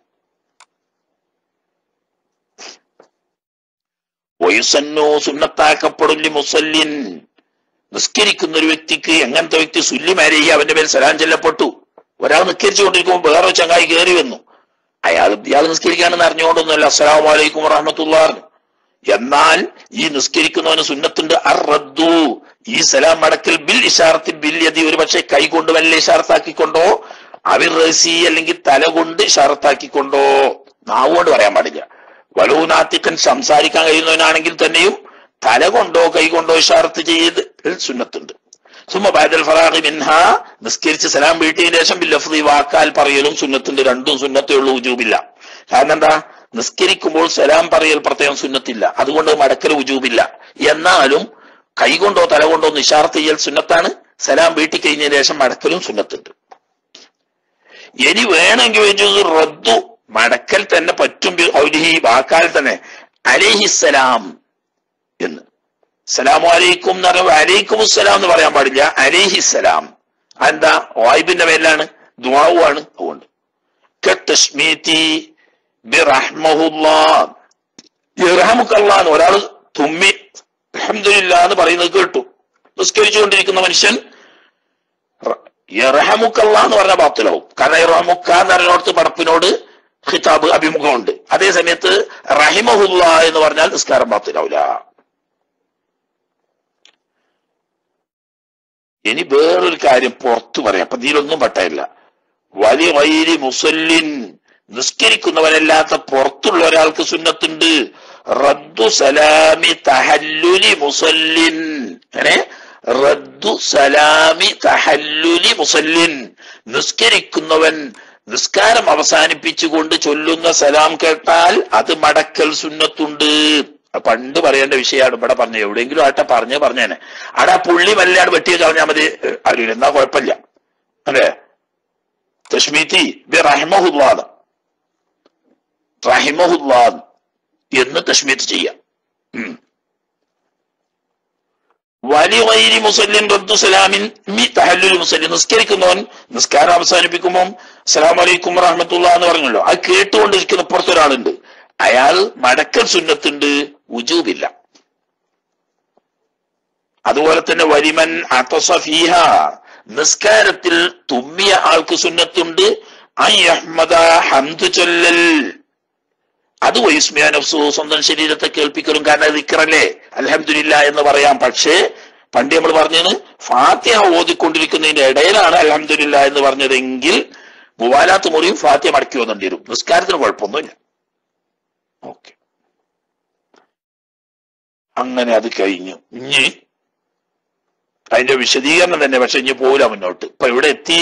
A: വയുസന്നോ, സുന്നത്താക്കപ്പെടുല്ലി മുസല്ലിൻ, നിസ്കരിക്കുന്ന ഒരു വ്യക്തിക്ക്. എങ്ങനത്തെ വ്യക്തി? സുല്ലിമാരേഹി, അവന്റെ മേൽ സലാം ചെല്ലപ്പെട്ടു. ഒരാൾ നിസ്കരിച്ചു കൊണ്ടിരിക്കുമ്പോൾ വേറെ ചങ്ങായി കയറി വന്നു. അയാൾ ഇയാൾ നിസ്കരിക്കാണെന്ന് അറിഞ്ഞുകൊണ്ടൊന്നുമല്ല അസ്സലാമു അലൈക്കും വറഹ്മത്തുള്ളാഹി പറഞ്ഞു. എന്നാൽ ഈ നിസ്കരിക്കുന്നവന് സുന്നത്തുണ്ട് അർ റദ്ദു, ഈ സലാം മടക്കൽ ബിൽ ഇഷാറത്തി ബിൽ യദി, ഒരു പക്ഷെ കൈ കൊണ്ട് വല്ല ഇഷാറത്താക്കിക്കൊണ്ടോ, അവിർ റസി അല്ലെങ്കിൽ തല കൊണ്ട് ഇഷാറത്താക്കിക്കൊണ്ടോ, നാവുകൊണ്ട് പറയാൻ പാടില്ല. വലൂനാത്തിക്കൻ, സംസാരിക്കാൻ കഴിയുന്നവനാണെങ്കിൽ തന്നെയും തല കൊണ്ടോ കൈ കൊണ്ടോ ഇഷാറത്ത് ചെയ്ത് സുന്നത്തുണ്ട്. സുമ്മ ബഅദൽ ഫറാഗി മിൻഹാ, നിസ്കരിച്ച് സലാം വീട്ടിയതിനു ശേഷം ബിൽ ലഫ്ളി, വാക്കാൽ പറയലും സുന്നത്തുണ്ട്. രണ്ടും സുന്നത്തേ ഉള്ളൂ, ഉജൂബില്ല. കാരണം എന്താ? നിസ്കരിക്കുമ്പോൾ സലാം പറയൽ പ്രത്യേകം സുന്നത്തില്ല, അതുകൊണ്ട് മടക്കൽ ഉജൂബില്ല. എന്നാലും കൈകൊണ്ടോ തല കൊണ്ടോ ഇഷാറത്ത് ചെയ്യൽ സുന്നത്താണ്. സലാം വീട്ടി കഴിഞ്ഞതിന് ശേഷം മടക്കലും സുന്നത്തുണ്ട്. ഇനി വേണമെങ്കിൽ റദ്ദു മടക്കൽ തന്നെ പറ്റും ഔലിഹി വാക്കാൽ തന്നെ അലൈഹിസ്സലാം എന്ന്. സലാമു അലൈക്കും എന്ന് പറയുമ്പോൾ അലൈക്കും അസ്സലാം എന്ന് പറയാൻ പാടില്ല, അലൈഹിസ്സലാം. എന്താ? വായിബിന്റെ പേരിലാണ്, ദുആവുമാണ്. അതുകൊണ്ട് ഇർഹമുക്കല്ലാഹ് ഒരാൾ തുമ്മി അൽഹംദുലില്ലാഹ് എന്ന് പറയുന്നത് കേട്ടു. നിസ്കരിച്ചുകൊണ്ടിരിക്കുന്ന മനുഷ്യൻ ഇർഹമുക്കല്ലാഹ് എന്ന് പറഞ്ഞ ബാത്തിലാവും. കാരണം ഇർഹമുക്ക എന്ന് പറഞ്ഞോടത്ത് പടപ്പിനോട് ഖിതാബ് അഭിമുഖമുണ്ട്. അതേ സമയത്ത് റഹിമഹുല്ലാഹ് എന്ന് പറഞ്ഞാൽ നിസ്കാരം ബാത്തിലാവില്ല. ഇനി വേറൊരു കാര്യം പുറത്തു പറയാം, അപ്പൊ ഇതിലൊന്നും പറ്റില്ല. വലിയ വൈരി മുസല്ലിൻ, നിസ്കരിക്കുന്നവരല്ലാത്ത പുറത്തുള്ള ഒരാൾക്ക് സുന്നത്തുണ്ട്. റദ്ദു സലാമി തഹല്ലുലി മുസല്ലിൻ. അങ്ങനെ റദ്ദു സലാമി തഹല്ലുലി മുസല്ലിൻ, നിസ്കരിക്കുന്നവൻ നിസ്കാരം അവസാനിപ്പിച്ചുകൊണ്ട് ചൊല്ലുന്ന സലാം കേട്ടാൽ അത് മടക്കൽ സുന്നത്തുണ്ട്. പണ്ട് പറയേണ്ട വിഷയമാണ് ഇവിടെ പറഞ്ഞ. എവിടെയെങ്കിലും ആട്ടെ പറഞ്ഞേ പറഞ്ഞേനെ. ആടാ പുള്ളി വല്ലാട് വെട്ടി കളഞ്ഞാൽ മതി, അറിയില്ല, എന്നാ കുഴപ്പമില്ല. അല്ലേ? തശ്മീത്തി ബി റഹിമഹുല്ലാഹ്, റഹിമഹുല്ലാഹ് എന്ന് തശ്മീത്ത് ചെയ്യാം. വലിയ മുസല്ലിൻ റദ്ദു സലാമിൻ മി തഹല്ലുൽ മുസല്ലിൻ, നിസ്കരിക്കുന്നവൻ നിസ്കാരം അവസാനിപ്പിക്കുമ്പോൾ അസ്സലാമു അലൈക്കും വറഹ്മത്തുള്ളാഹി എന്ന് പറഞ്ഞല്ലോ, അത് കേട്ടുകൊണ്ടിരിക്കുന്ന പുറത്തൊരാളുണ്ട്, അയാൾ മടക്കൽ സുന്നത്തുണ്ട്, വുജൂബില്ല. അതുപോലെ തന്നെ വലിമൻ അതസ ഫീഹ, നിസ്കാരത്തിൽ തുമ്മിയ ആൾക്ക് സുന്നത്തുണ്ട്. അയ്യഹ്മദ, ഹംദ് ചൊല്ലൽ. അത് വൈസ്മിയ നഫ്സു, സ്വന്തം ശരീരത്തെ കേൾപ്പിക്കലും. കാരണം ദിക്റല്ലേ, അൽഹംദുലില്ലാഹ് എന്ന് പറയാം. പക്ഷേ പണ്ട് നമ്മൾ പറഞ്ഞത് ഫാത്തിഹ ഓതിക്കൊണ്ടിരിക്കുന്നതിന്റെ ഇടയിലാണ് അൽഹംദുലില്ലാഹ് എന്ന് പറഞ്ഞതെങ്കിൽ മുവാലാത്ത് മുറിയും ഫാത്തിഹ മടക്കി ഓതേണ്ടി വരും. നിസ്കാരത്തിന് കുഴപ്പമൊന്നുമില്ല. ഓക്കെ, അങ്ങനെ അത് കഴിഞ്ഞു. ഇനി അതിന്റെ വിശദീകരണം തന്നെ, പക്ഷെ ഇനി പോരാ മുന്നോട്ട്. ഇപ്പൊ ഇവിടെ എത്തി,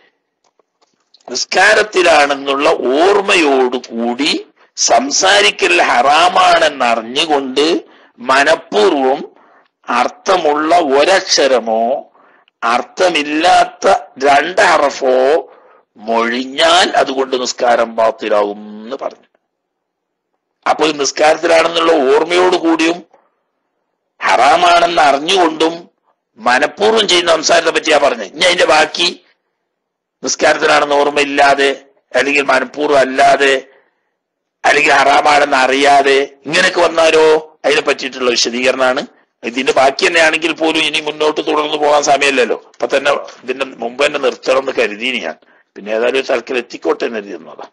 A: നിസ്കാരത്തിലാണെന്നുള്ള ഓർമ്മയോടുകൂടി സംസാരിക്കൽ ഹറാമാണെന്നറിഞ്ഞുകൊണ്ട് മനഃപൂർവം അർത്ഥമുള്ള ഒരക്ഷരമോ അർത്ഥമില്ലാത്ത രണ്ട് ഹറഫോ മൊഴിഞ്ഞാൽ അതുകൊണ്ട് നിസ്കാരം ബാത്തിലാവും എന്ന് പറഞ്ഞു. അപ്പോൾ നിസ്കാരത്തിലാണെന്നുള്ള ഓർമ്മയോടുകൂടിയും ഹറാമാണെന്ന് അറിഞ്ഞുകൊണ്ടും മനഃപൂർവ്വം ചെയ്യുന്ന സംസാരത്തെ പറ്റിയാ പറഞ്ഞത്. ഇനി അതിന്റെ ബാക്കി നിസ്കാരത്തിലാണെന്ന് ഓർമ്മയില്ലാതെ, അല്ലെങ്കിൽ മനഃപൂർവ്വം അല്ലാതെ, അല്ലെങ്കിൽ ഹറാമാണെന്ന് അറിയാതെ, ഇങ്ങനെയൊക്കെ വന്നാലോ അതിനെ പറ്റിയിട്ടുള്ള വിശദീകരണമാണ്. ഇതിന്റെ ബാക്കി തന്നെ ആണെങ്കിൽ പോലും ഇനി മുന്നോട്ട് തുടർന്ന് പോകാൻ സമയമില്ലല്ലോ. അപ്പൊ തന്നെ ഇതിന്റെ മുമ്പ് തന്നെ നിർത്തണം എന്ന് കരുതി ഞാൻ. പിന്നെ ഏതായാലും ഒരു തലത്തിൽ എത്തിക്കോട്ടെ എന്ന് കരുതുന്നതാ.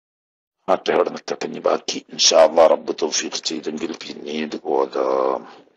A: ആട്ടെ, അവിടെ നിൽക്കട്ടെ. ഇനി ബാക്കി ഇൻഷാ അല്ലാഹ് റബ്ബ് തൗഫീഖ് ചെയ്തെങ്കിൽ പിന്നീട് പോകാം.